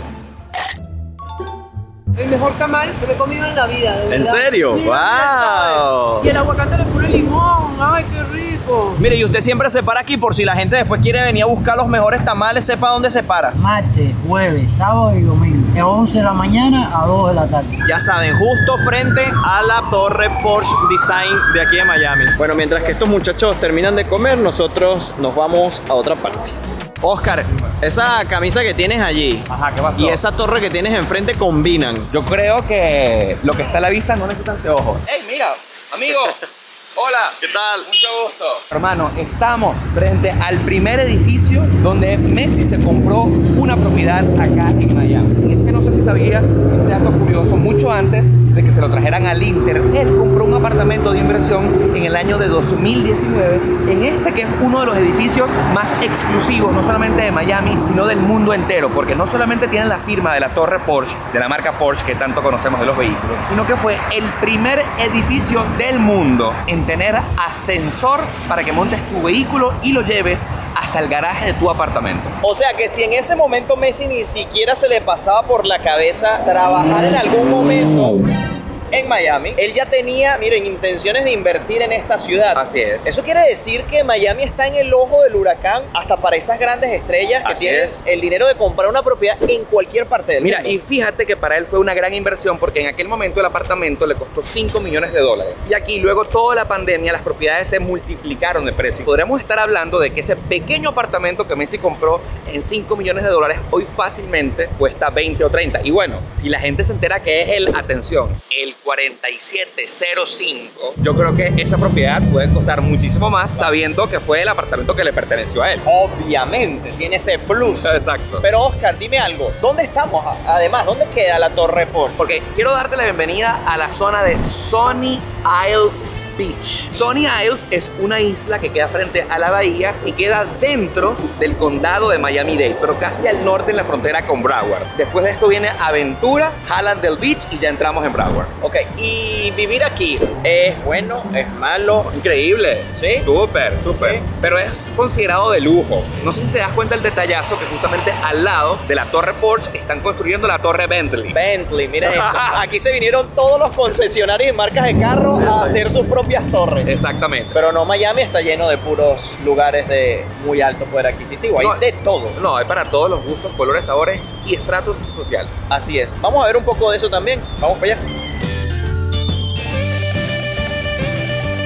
El mejor tamal que me he comido en la vida, de ¿En verdad. serio? Sí, ya ¡Wow! sabes. Y el aguacate le pone limón. ¡Ay, qué rico! Mire, y usted siempre se para aquí por si la gente después quiere venir a buscar los mejores tamales, sepa dónde se para. Martes, jueves, sábado y domingo. De once de la mañana a dos de la tarde. Ya saben, justo frente a la torre Porsche Design de aquí de Miami. Bueno, mientras que estos muchachos terminan de comer, nosotros nos vamos a otra parte. Oscar, esa camisa que tienes allí Ajá, ¿qué pasó? y esa torre que tienes enfrente combinan. Yo creo que lo que está a la vista no necesita anteojos. ¡Ey, mira! ¡Amigo! ¡Hola! ¿Qué tal? Mucho gusto. Hermano, estamos frente al primer edificio donde Messi se compró una propiedad acá en Miami. Y es que no sé si sabías, este dato curioso, mucho antes de que se lo trajeran al Inter, él compró un apartamento de inversión en el año de dos mil diecinueve en este que es uno de los edificios más exclusivos, no solamente de Miami, sino del mundo entero, porque no solamente tienen la firma de la torre Porsche, de la marca Porsche que tanto conocemos de los vehículos, sino que fue el primer edificio del mundo en tener ascensor para que montes tu vehículo y lo lleves hasta el garaje de tu apartamento. O sea que si en ese momento Messi ni siquiera se le pasaba por la cabeza trabajar en algún momento en Miami, él ya tenía, miren, intenciones de invertir en esta ciudad. Así es. Eso quiere decir que Miami está en el ojo del huracán hasta para esas grandes estrellas que Así tienen es. el dinero de comprar una propiedad en cualquier parte del Mira, mundo. y fíjate que para él fue una gran inversión porque en aquel momento el apartamento le costó cinco millones de dólares. Y aquí, luego toda la pandemia, las propiedades se multiplicaron de precio. Podríamos estar hablando de que ese pequeño apartamento que Messi compró en cinco millones de dólares hoy fácilmente cuesta veinte o treinta. Y bueno, si la gente se entera que es el, atención, el cuarenta y siete cero cinco, yo creo que esa propiedad puede costar muchísimo más sabiendo que fue el apartamento que le perteneció a él. Obviamente, tiene ese plus. Exacto. Pero Oscar, dime algo, ¿dónde estamos? Además, ¿dónde queda la torre Porsche? Porque quiero darte la bienvenida a la zona de Sunny Isles Beach. Sunny Isles es una isla que queda frente a la bahía y queda dentro del condado de Miami-Dade, pero casi al norte en la frontera con Broward. Después de esto viene Aventura, Hallandale Beach y ya entramos en Broward. Ok, y vivir aquí, ¿es bueno? ¿Es malo? Increíble. ¿Sí? Súper, súper. Sí. Pero es considerado de lujo. No sé si te das cuenta el detallazo que justamente al lado de la torre Porsche están construyendo la torre Bentley. Bentley, mira esto. Aquí se vinieron todos los concesionarios y marcas de carro a hacer sus propias torres. Exactamente. Pero no, Miami está lleno de puros lugares de muy alto poder adquisitivo. Hay No, de todo. No, hay para todos los gustos, colores, sabores y estratos sociales. Así es. Vamos a ver un poco de eso también. Vamos para allá.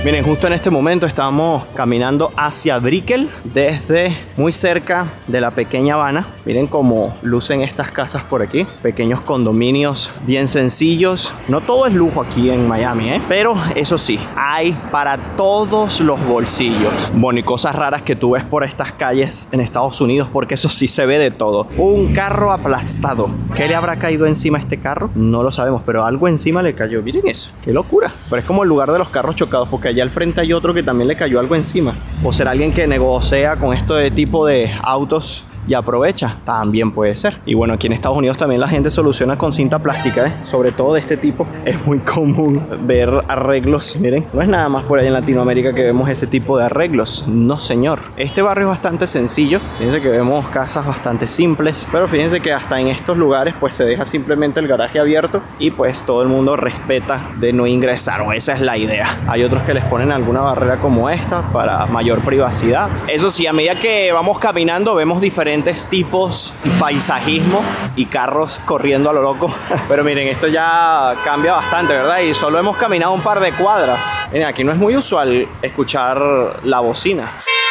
Miren, justo en este momento estamos caminando hacia Brickell desde muy cerca de la pequeña Habana. Miren cómo lucen estas casas por aquí, pequeños condominios bien sencillos. No todo es lujo aquí en Miami, ¿eh? Pero eso sí, hay para todos los bolsillos. Bueno, y cosas raras que tú ves por estas calles en Estados Unidos, porque eso sí se ve de todo. Un carro aplastado. ¿Qué le habrá caído encima a este carro? No lo sabemos, pero algo encima le cayó. Miren eso, qué locura. Pero es como el lugar de los carros chocados, porque allá al frente hay otro que también le cayó algo encima. O será alguien que negocia con este tipo de autos y aprovecha, también puede ser. Y bueno, aquí en Estados Unidos también la gente soluciona con cinta plástica, ¿eh? Sobre todo de este tipo. Es muy común ver arreglos. Miren, no es nada más por ahí en Latinoamérica que vemos ese tipo de arreglos. No, señor. Este barrio es bastante sencillo. Fíjense que vemos casas bastante simples, pero fíjense que hasta en estos lugares pues se deja simplemente el garaje abierto y pues todo el mundo respeta de no ingresar, o esa es la idea. Hay otros que les ponen alguna barrera como esta para mayor privacidad. Eso sí, a medida que vamos caminando vemos diferentes tipos y paisajismo y carros corriendo a lo loco. Pero miren, esto ya cambia bastante, ¿verdad? Y solo hemos caminado un par de cuadras. Miren, aquí no es muy usual escuchar la bocina.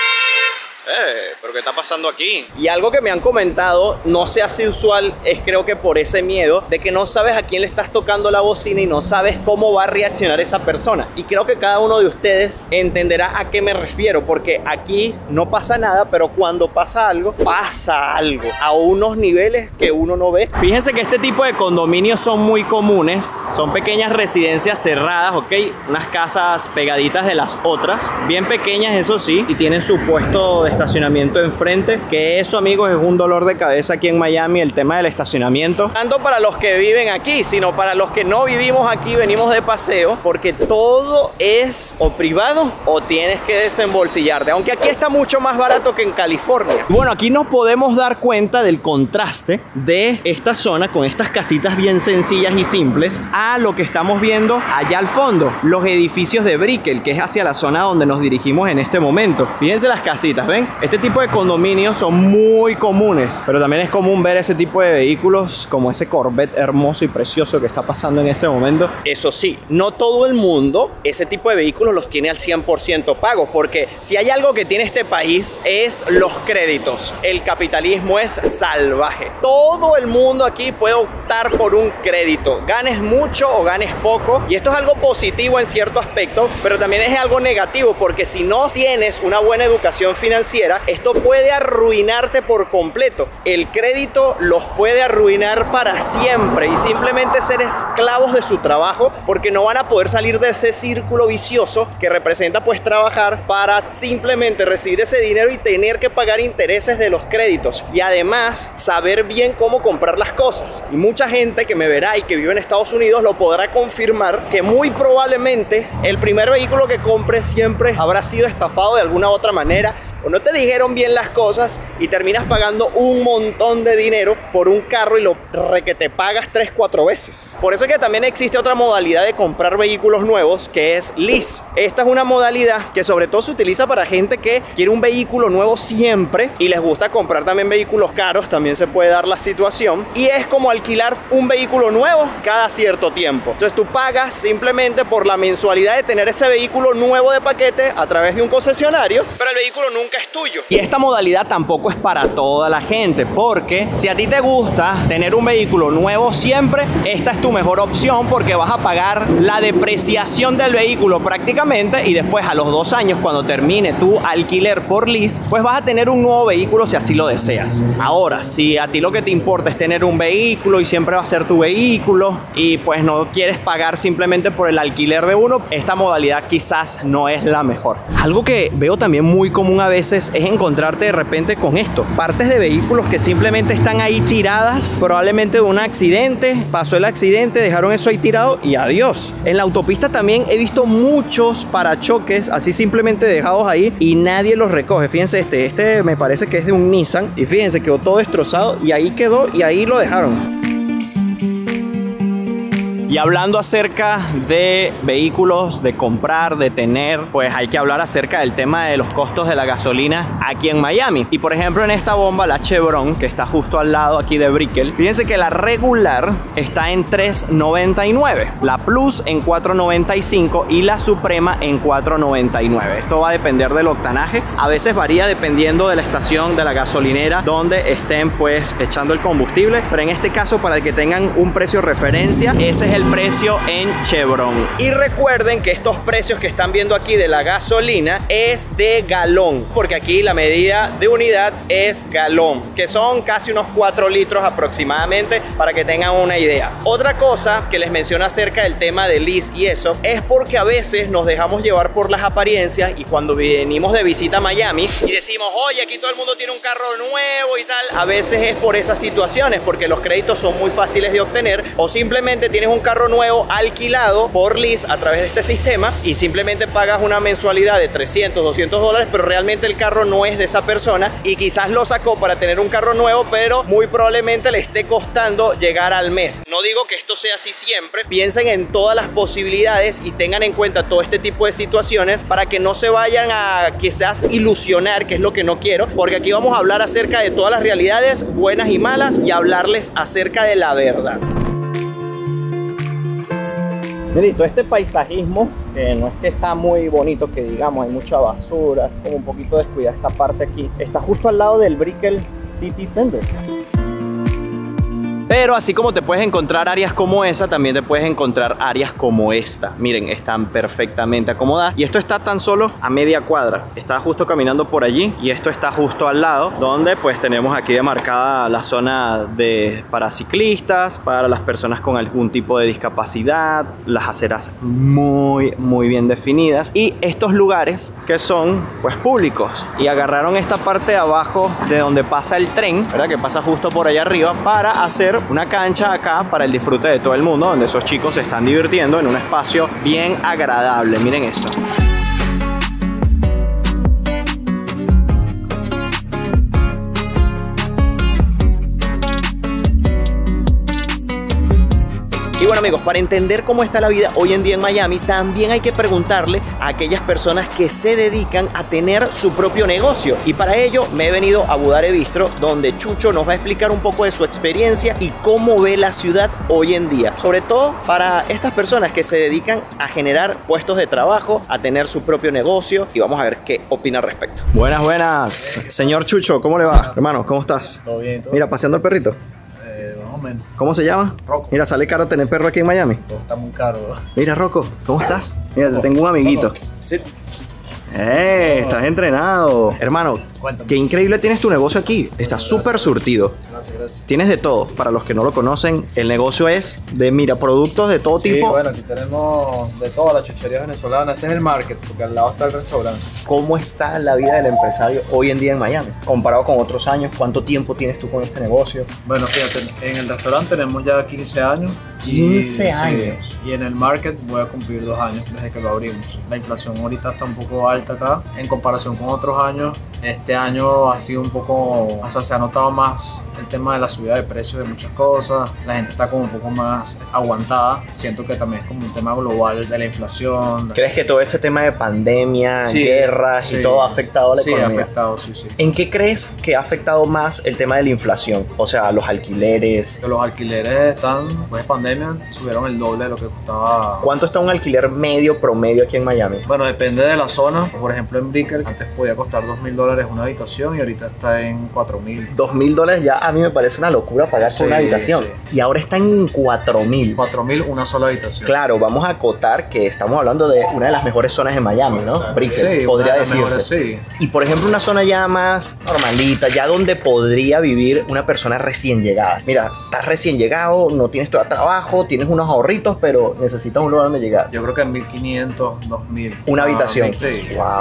Eh, ¿pero qué está pasando aquí? Y algo que me han comentado, no se hace usual, es creo que por ese miedo de que no sabes a quién le estás tocando la bocina y no sabes cómo va a reaccionar esa persona. Y creo que cada uno de ustedes entenderá a qué me refiero, porque aquí no pasa nada, pero cuando pasa algo, pasa algo a unos niveles que uno no ve. Fíjense que este tipo de condominios son muy comunes, son pequeñas residencias cerradas, ¿ok? Unas casas pegaditas de las otras, bien pequeñas eso sí, y tienen su puesto de estacionamiento enfrente, que eso, amigos, es un dolor de cabeza aquí en Miami, el tema del estacionamiento, tanto para los que viven aquí, sino para los que no vivimos aquí, venimos de paseo, porque todo es o privado o tienes que desembolsillarte, aunque aquí está mucho más barato que en California. Bueno, aquí nos podemos dar cuenta del contraste de esta zona con estas casitas bien sencillas y simples a lo que estamos viendo allá al fondo, los edificios de Brickell, que es hacia la zona donde nos dirigimos en este momento. Fíjense las casitas, ¿ven? Este tipo de condominios son muy comunes, pero también es común ver ese tipo de vehículos como ese Corvette hermoso y precioso que está pasando en ese momento. Eso sí, no todo el mundo ese tipo de vehículos los tiene al cien por ciento pagos, porque si hay algo que tiene este país es los créditos. El capitalismo es salvaje. Todo el mundo aquí puede optar por un crédito, ganes mucho o ganes poco, y esto es algo positivo en cierto aspecto, pero también es algo negativo, porque si no tienes una buena educación financiera, esto puede arruinarte por completo. El crédito los puede arruinar para siempre y simplemente ser esclavos de su trabajo, porque no van a poder salir de ese círculo vicioso que representa pues trabajar para simplemente recibir ese dinero y tener que pagar intereses de los créditos, y además saber bien cómo comprar las cosas. Y mucha gente que me verá y que vive en Estados Unidos lo podrá confirmar, que muy probablemente el primer vehículo que compres siempre habrá sido estafado de alguna u otra manera, o no te dijeron bien las cosas y terminas pagando un montón de dinero por un carro y lo re que te pagas tres, cuatro veces. Por eso es que también existe otra modalidad de comprar vehículos nuevos, que es lease. Esta es una modalidad que sobre todo se utiliza para gente que quiere un vehículo nuevo siempre y les gusta comprar también vehículos caros, también se puede dar la situación, y es como alquilar un vehículo nuevo cada cierto tiempo. Entonces tú pagas simplemente por la mensualidad de tener ese vehículo nuevo de paquete a través de un concesionario, pero el vehículo nunca es tuyo. Y esta modalidad tampoco es para toda la gente, porque si a ti te gusta tener un vehículo nuevo siempre, esta es tu mejor opción, porque vas a pagar la depreciación del vehículo prácticamente, y después a los dos años, cuando termine tu alquiler por lease, pues vas a tener un nuevo vehículo si así lo deseas. Ahora, si a ti lo que te importa es tener un vehículo y siempre va a ser tu vehículo y pues no quieres pagar simplemente por el alquiler de uno, esta modalidad quizás no es la mejor. Algo que veo también muy común a veces es encontrarte de repente con esto, partes de vehículos que simplemente están ahí tiradas, probablemente de un accidente, pasó el accidente, dejaron eso ahí tirado y adiós. En la autopista también he visto muchos parachoques así simplemente dejados ahí y nadie los recoge. Fíjense este, este me parece que es de un Nissan y fíjense, quedó todo destrozado y ahí quedó y ahí lo dejaron. Y hablando acerca de vehículos, de comprar, de tener, pues hay que hablar acerca del tema de los costos de la gasolina aquí en Miami. Y por ejemplo en esta bomba, la Chevron, que está justo al lado aquí de Brickell, fíjense que la regular está en tres noventa y nueve, la Plus en cuatro noventa y cinco y la Suprema en cuatro noventa y nueve. Esto va a depender del octanaje, a veces varía dependiendo de la estación de la gasolinera donde estén pues echando el combustible, pero en este caso, para que tengan un precio de referencia, ese es el precio en Chevron. Y recuerden que estos precios que están viendo aquí de la gasolina es de galón, porque aquí la medida de unidad es galón, que son casi unos cuatro litros aproximadamente, para que tengan una idea. Otra cosa que les menciono acerca del tema de lease y eso, es porque a veces nos dejamos llevar por las apariencias, y cuando venimos de visita a Miami y decimos, oye, aquí todo el mundo tiene un carro nuevo y tal, a veces es por esas situaciones, porque los créditos son muy fáciles de obtener, o simplemente tienes un carro nuevo alquilado por lease a través de este sistema y simplemente pagas una mensualidad de trescientos, doscientos dólares, pero realmente el carro no es de esa persona y quizás lo sacó para tener un carro nuevo, pero muy probablemente le esté costando llegar al mes. No digo que esto sea así siempre, piensen en todas las posibilidades y tengan en cuenta todo este tipo de situaciones para que no se vayan a quizás ilusionar, que es lo que no quiero, porque aquí vamos a hablar acerca de todas las realidades buenas y malas y hablarles acerca de la verdad. Miren, todo este paisajismo, que no es que está muy bonito, que digamos, hay mucha basura, como un poquito descuidada esta parte aquí, está justo al lado del Brickell City Center. Pero así como te puedes encontrar áreas como esa, también te puedes encontrar áreas como esta. Miren, están perfectamente acomodadas. Y esto está tan solo a media cuadra. Está justo caminando por allí y esto está justo al lado, donde pues tenemos aquí demarcada la zona de para ciclistas, para las personas con algún tipo de discapacidad, las aceras muy, muy bien definidas. Y estos lugares que son pues públicos. Y agarraron esta parte de abajo de donde pasa el tren, ¿verdad? Que pasa justo por allá arriba, para hacer una cancha acá para el disfrute de todo el mundo, donde esos chicos se están divirtiendo en un espacio bien agradable. Miren eso. Y bueno amigos, para entender cómo está la vida hoy en día en Miami, también hay que preguntarle a aquellas personas que se dedican a tener su propio negocio. Y para ello me he venido a Budare Bistro, donde Chucho nos va a explicar un poco de su experiencia y cómo ve la ciudad hoy en día. Sobre todo para estas personas que se dedican a generar puestos de trabajo, a tener su propio negocio. Y vamos a ver qué opina al respecto. Buenas, buenas. Señor Chucho, ¿cómo le va? Hermano, ¿cómo estás? Todo bien, todo. Mira, paseando el perrito. ¿Cómo se llama? Rocco. Mira, sale caro tener perro aquí en Miami. Todo está muy caro. Mira, Rocco, ¿cómo estás? Mira, te tengo un amiguito. Sí. ¡Eh! Estás entrenado. Hermano, Cuéntame. qué increíble tienes tu negocio aquí. Está súper surtido. Gracias, gracias. Tienes de todo. Para los que no lo conocen, el negocio es de, mira, productos de todo Sí, tipo. bueno, aquí tenemos de toda la chuchería venezolana. Este es el market, porque al lado está el restaurante. ¿Cómo está la vida del empresario hoy en día en Miami? Comparado con otros años, ¿cuánto tiempo tienes tú con este negocio? Bueno, fíjate, en el restaurante tenemos ya quince años. y- quince sí, años. y en el market voy a cumplir dos años desde que lo abrimos. La inflación ahorita está un poco alta acá en comparación con otros años. Este año ha sido un poco, o sea, se ha notado más el tema de la subida de precios de muchas cosas. La gente está como un poco más aguantada. Siento que también es como un tema global de la inflación. ¿Crees que todo este tema de pandemia, Sí, guerras y sí. todo ha afectado a la Sí, ha economía? afectado, sí, sí. ¿En qué crees que ha afectado más el tema de la inflación? O sea, los alquileres. Que los alquileres están, después de pandemia, subieron el doble de lo que costaba. ¿Cuánto está un alquiler medio promedio aquí en Miami? Bueno, depende de la zona. Por ejemplo, en Brickell antes podía costar dos mil dólares una habitación y ahorita está en cuatro mil. Dos mil dólares ya a mí me parece una locura pagar Sí, por una habitación. sí. Y ahora está en cuatro mil. cuatro mil una sola habitación. Claro, vamos a acotar que estamos hablando de una de las mejores zonas de Miami, ¿no? Brickell, Sí, podría una de las decirse. mejores, sí. Y por ejemplo, una zona ya más normalita, ya donde podría vivir una persona recién llegada. Mira, estás recién llegado, no tienes todo trabajo, tienes unos ahorritos, pero necesitas un lugar donde llegar. Yo creo que en mil quinientos, dos mil. Una habitación. Sí. Wow.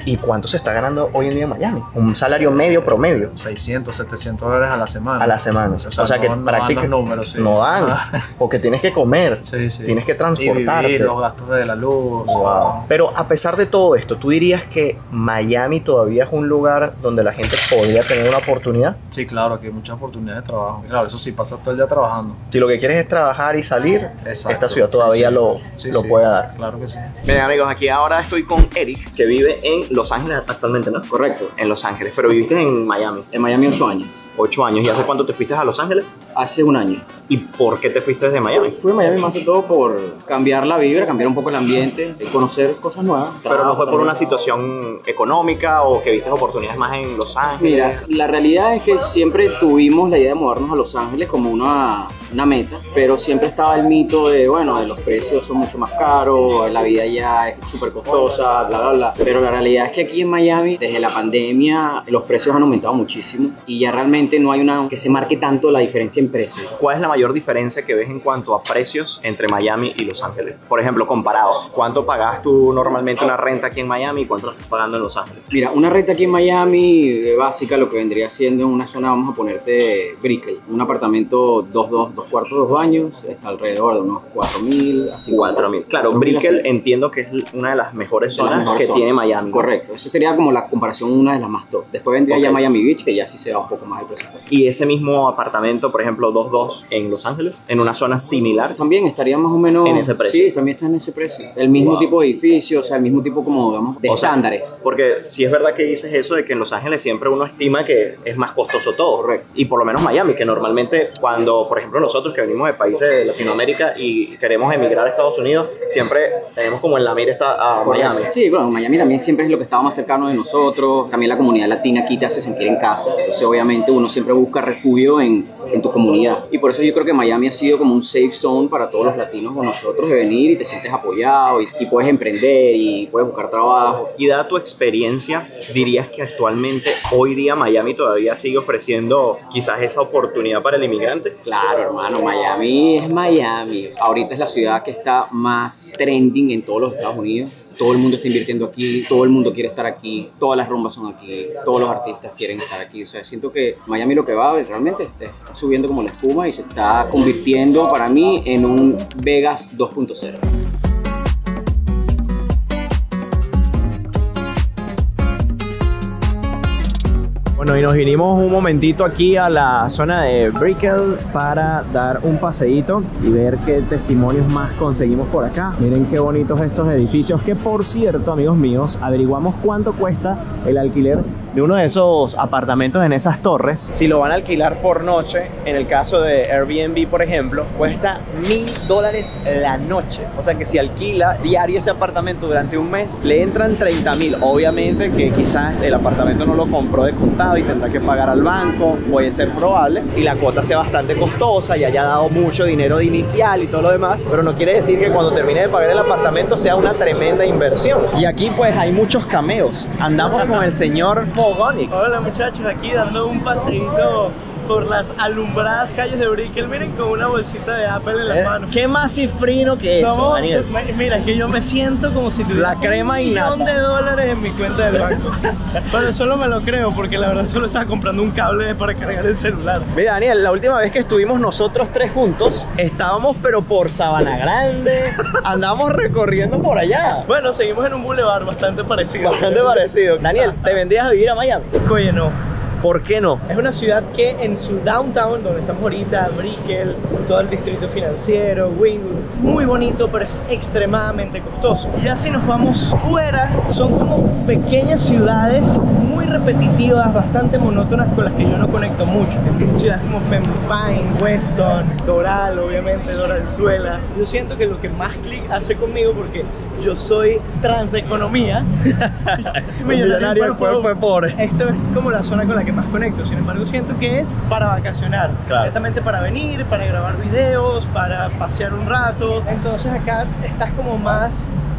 ¿Y cuánto se está ganando hoy en día en Miami? Un salario medio promedio. seiscientos, setecientos dólares a la semana. A la semana. O sea, o sea no, que no prácticamente dan los números, sí. no dan. Porque tienes que comer, sí, sí. tienes que transportarte. Y vivir, los gastos de la luz. Wow. Pero a pesar de todo esto, ¿tú dirías que Miami todavía es un lugar donde la gente podría tener una oportunidad? Sí, claro, aquí hay muchas oportunidades de trabajo. Claro, eso sí, pasas todo el día trabajando. Si lo que quieres es trabajar y salir, Exacto. esta ciudad todavía sí, sí. lo, sí, lo sí. puede dar. Claro que sí. Bien, amigos, aquí ahora estoy con Eric, que vive en Los Ángeles actualmente, ¿no? Correcto. En Los Ángeles, pero viviste en Miami. En Miami ocho años. Ocho años. ¿Y hace cuánto te fuiste a Los Ángeles? Hace un año. ¿Y por qué te fuiste desde Miami? Fui a Miami más que todo por cambiar la vibra, cambiar un poco el ambiente, conocer cosas nuevas. Pero no fue por una situación económica o que viste oportunidades más en Los Ángeles. Mira, la realidad es que siempre tuvimos la idea de mudarnos a Los Ángeles como una, una meta, pero siempre estaba el mito de, bueno, de los precios son mucho más caros, la vida ya es súper costosa, bla, bla, bla. Pero la realidad es que aquí en Miami, desde la pandemia, los precios han aumentado muchísimo y ya realmente no hay una que se marque tanto la diferencia en precios. ¿Cuál es la mayor diferencia que ves en cuanto a precios entre Miami y Los Ángeles? Por ejemplo, comparado, ¿cuánto pagas tú normalmente una renta aquí en Miami y cuánto estás pagando en Los Ángeles? Mira, una renta aquí en Miami, de básica, lo que vendría siendo en una zona, vamos a ponerte Brickell, un apartamento dos, dos, dos cuartos, dos baños, está alrededor de unos cuatro mil, así cuatro mil. Claro, Brickell entiendo que es una de las mejores zonas mejor que zona. tiene Miami. Correcto, esa sería como la comparación, una de las más top. Después vendría Okay. ya Miami Beach, que ya sí se va un poco más el presupuesto. ¿Y ese mismo apartamento, por ejemplo, dos dos en Los Ángeles, en una zona similar? También estaría más o menos... ¿En ese precio? Sí, también está en ese precio. El mismo Wow. tipo de edificio, o sea, el mismo tipo como, digamos, de O sea, estándares. Porque sí es verdad que dices eso de que en Los Ángeles siempre uno estima que es más costoso todo. Correcto. Y por lo menos Miami, que normalmente cuando, por ejemplo, nosotros que venimos de países de Latinoamérica y queremos emigrar a Estados Unidos, siempre tenemos como en la mira está a Miami. Sí, bueno, Miami también siempre es lo que estaba más cercano de nosotros. También la comunidad latina aquí te hace sentir en casa. Entonces, obviamente, uno siempre busca refugio en, en tu comunidad. Y por eso yo creo que Miami ha sido como un safe zone para todos los latinos con nosotros de venir y te sientes apoyado y, y puedes emprender y puedes buscar trabajo. Y dada tu experiencia, ¿dirías que actualmente, hoy día, Miami todavía sigue ofreciendo quizás esa oportunidad para el inmigrante? Claro, hermano, Miami es Miami. Ahorita es la ciudad que está más trending en todos los Estados Unidos. Todo el mundo está invirtiendo aquí, todo el mundo quiere estar aquí, todas las rumbas son aquí, todos los artistas quieren estar aquí. O sea, siento que Miami lo que va realmente está subiendo como la espuma y se está convirtiendo para mí en un Vegas dos punto cero. Bueno, y nos vinimos un momentito aquí a la zona de Brickell para dar un paseíto y ver qué testimonios más conseguimos por acá. Miren qué bonitos estos edificios, que por cierto, amigos míos, averiguamos cuánto cuesta el alquiler de uno de esos apartamentos en esas torres. Si lo van a alquilar por noche, en el caso de Airbnb, por ejemplo, cuesta mil dólares la noche. O sea que si alquila diario ese apartamento durante un mes, le entran treinta mil. Obviamente que quizás el apartamento no lo compró de contado y tendrá que pagar al banco, puede ser probable, y la cuota sea bastante costosa y haya dado mucho dinero de inicial y todo lo demás, pero no quiere decir que cuando termine de pagar el apartamento sea una tremenda inversión. Y aquí pues hay muchos cameos. Andamos con el señor Fogonix. Hola muchachos, aquí dando un paseíto por las alumbradas calles de Brickell. Miren, con una bolsita de Apple en la Eh, mano. ¿Qué más cifrino que eso, Somos- Daniel? Mira, es que yo me siento como si tuviera La crema un innata. millón de dólares en mi cuenta del banco. Pero solo me lo creo, porque la verdad solo estaba comprando un cable para cargar el celular. Mira, Daniel, la última vez que estuvimos nosotros tres juntos, estábamos pero por Sabana Grande, andamos recorriendo por allá. Bueno, seguimos en un boulevard bastante parecido. Bastante parecido. Daniel, ¿te vendrías a vivir a Miami? Oye, no. ¿Por qué no? Es una ciudad que en su downtown, donde estamos ahorita, Brickell, todo el distrito financiero, Wynwood, muy bonito, pero es extremadamente costoso. Y ya si nos vamos fuera, son como pequeñas ciudades muy repetitivas, bastante monótonas, con las que yo no conecto mucho. Ciudades como Pembroke Pines, Weston, Doral, obviamente, Doralzuela. Yo siento que lo que más clic hace conmigo, porque yo soy transeconomía, Millonario del cuerpo de pobre. esto es como la zona con la que más conecto. Sin embargo, siento que es para vacacionar, Claro. directamente para venir, para grabar videos, para pasear un rato. Entonces acá estás como más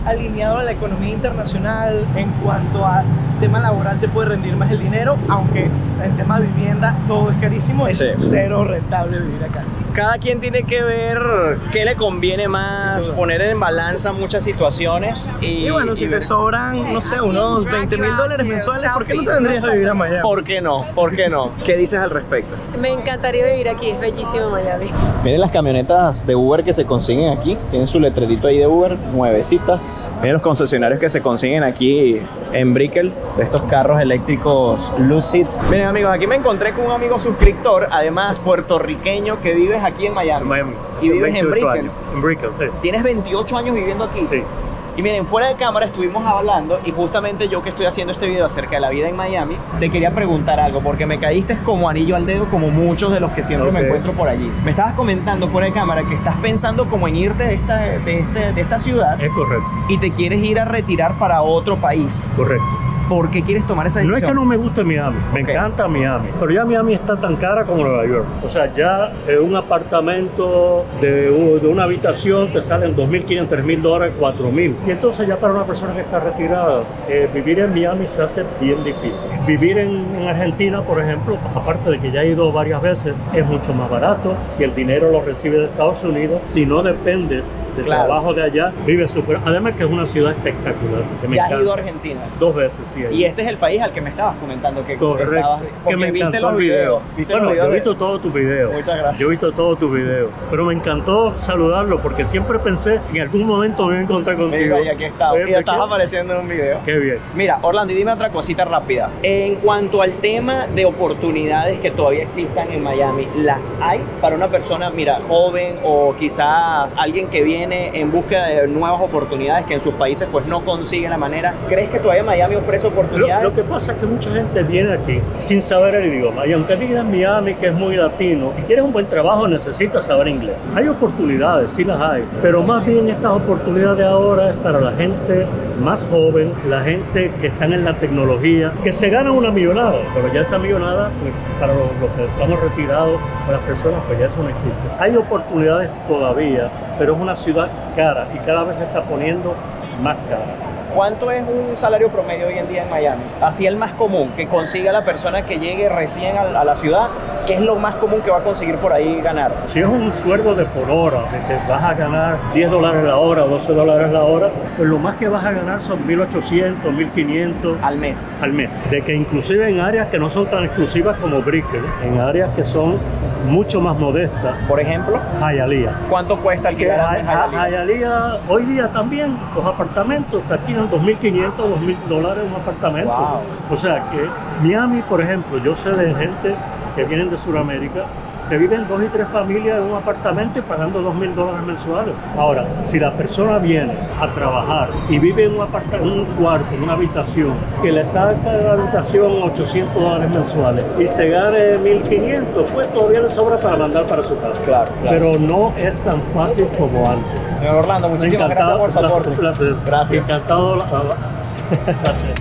alineado a la economía internacional. En cuanto a tema laboral te puede rendir más el dinero, aunque en tema de vivienda todo es carísimo, es Sí. cero rentable vivir acá. Cada quien tiene que ver qué le conviene más, Sin duda. poner en balanza muchas situaciones. Y, Y bueno, si y te ver- sobran, no sé, unos veinte mil dólares mensuales, ¿por qué no te vendrías a vivir a Miami? ¿Por qué no? ¿Por qué no? ¿Qué dices al respecto? Me encantaría vivir aquí, es bellísimo Miami. Miren las camionetas de Uber que se consiguen aquí. Tienen su letrerito ahí de Uber, nuevecitas. Miren los concesionarios que se consiguen aquí en Brickell, de estos carros eléctricos Lucid. Miren amigos, aquí me encontré con un amigo suscriptor, además puertorriqueño, que vives aquí en Miami. Miami. Y Son vives en veintiocho Brickell. años. En Brickell, sí. Tienes veintiocho años viviendo aquí. Sí. Y miren, fuera de cámara estuvimos hablando y justamente yo que estoy haciendo este video acerca de la vida en Miami, te quería preguntar algo porque me caíste como anillo al dedo como muchos de los que siempre me Ok. encuentro por allí. Me estabas comentando fuera de cámara que estás pensando como en irte de esta, de este, de esta ciudad Es correcto, y te quieres ir a retirar para otro país. correcto. ¿Por qué quieres tomar esa No decisión? es que no me guste Miami, me Ok. encanta Miami, pero ya Miami está tan cara como Nueva York. O sea, ya eh, un apartamento de, u- de una habitación te salen dos mil quinientos, tres mil dólares, cuatro mil. Y entonces ya para una persona que está retirada, eh, vivir en Miami se hace bien difícil. Vivir en, en Argentina, por ejemplo, aparte de que ya he ido varias veces, es mucho más barato. Si el dinero lo recibe de Estados Unidos, si no dependes del Claro. trabajo de allá, vive súper. Además que es una ciudad espectacular. Que me Ya has encanta. ido a Argentina. Dos veces, sí. he Y ido. este es el país al que me estabas comentando que Correcto. estabas, Que porque me viste encantó los el videos. video. ¿Viste Bueno, los yo videos he de- visto todo tu video. Muchas gracias. Yo he visto todo tu video. Pero me encantó saludarlo porque siempre pensé que en algún momento me iba a encontrar contigo. Y aquí estaba. Oye, Y me estás quedo- apareciendo en un video. Qué bien. Mira, Orlando, y dime otra cosita rápida. En cuanto al tema de oportunidades que todavía existan en Miami, ¿las hay para una persona, mira, joven o quizás alguien que viene en búsqueda de nuevas oportunidades que en sus países pues no consiguen la manera? ¿Crees que todavía Miami ofrece Lo, oportunidades? lo que pasa es que mucha gente viene aquí sin saber el idioma. Y aunque digas Miami, que es muy latino, y quieres un buen trabajo, necesitas saber inglés. Hay oportunidades, sí las hay. Pero más bien estas oportunidades ahora es para la gente más joven, la gente que están en la tecnología, que se gana una millonada. Pero ya esa millonada, pues, para los, los que estamos retirados, para las personas, pues ya eso no existe. Hay oportunidades todavía, pero es una ciudad cara y cada vez se está poniendo más cara. ¿Cuánto es un salario promedio hoy en día en Miami? Así el más común, que consiga la persona que llegue recién a, a la ciudad, ¿qué es lo más común que va a conseguir por ahí ganar? Si es un sueldo de por hora, de que vas a ganar diez dólares la hora o doce dólares la hora, pues lo más que vas a ganar son mil ochocientos, mil quinientos Al mes. al mes. De que inclusive en áreas que no son tan exclusivas como Brickell, en áreas que son mucho más modestas, Por ejemplo, Hialeah. ¿cuánto cuesta Que alquilar en Hialeah? Hialeah, hoy día también, los apartamentos te alquilan dos mil quinientos, dos mil dólares un apartamento. Wow. O sea que Miami, por ejemplo, yo sé de gente que vienen de Sudamérica que viven dos y tres familias en un apartamento y pagando dos mil dólares mensuales. Ahora, si la persona viene a trabajar y vive en un, aparta- en un cuarto, en una habitación, que le saca de la habitación ochocientos dólares mensuales y se gane mil quinientos, pues todavía le sobra para mandar para su casa. Claro, claro. Pero no es tan fácil como antes. Señor Orlando, muchísimas gracias por su un aporte. placer. Gracias. Encantado.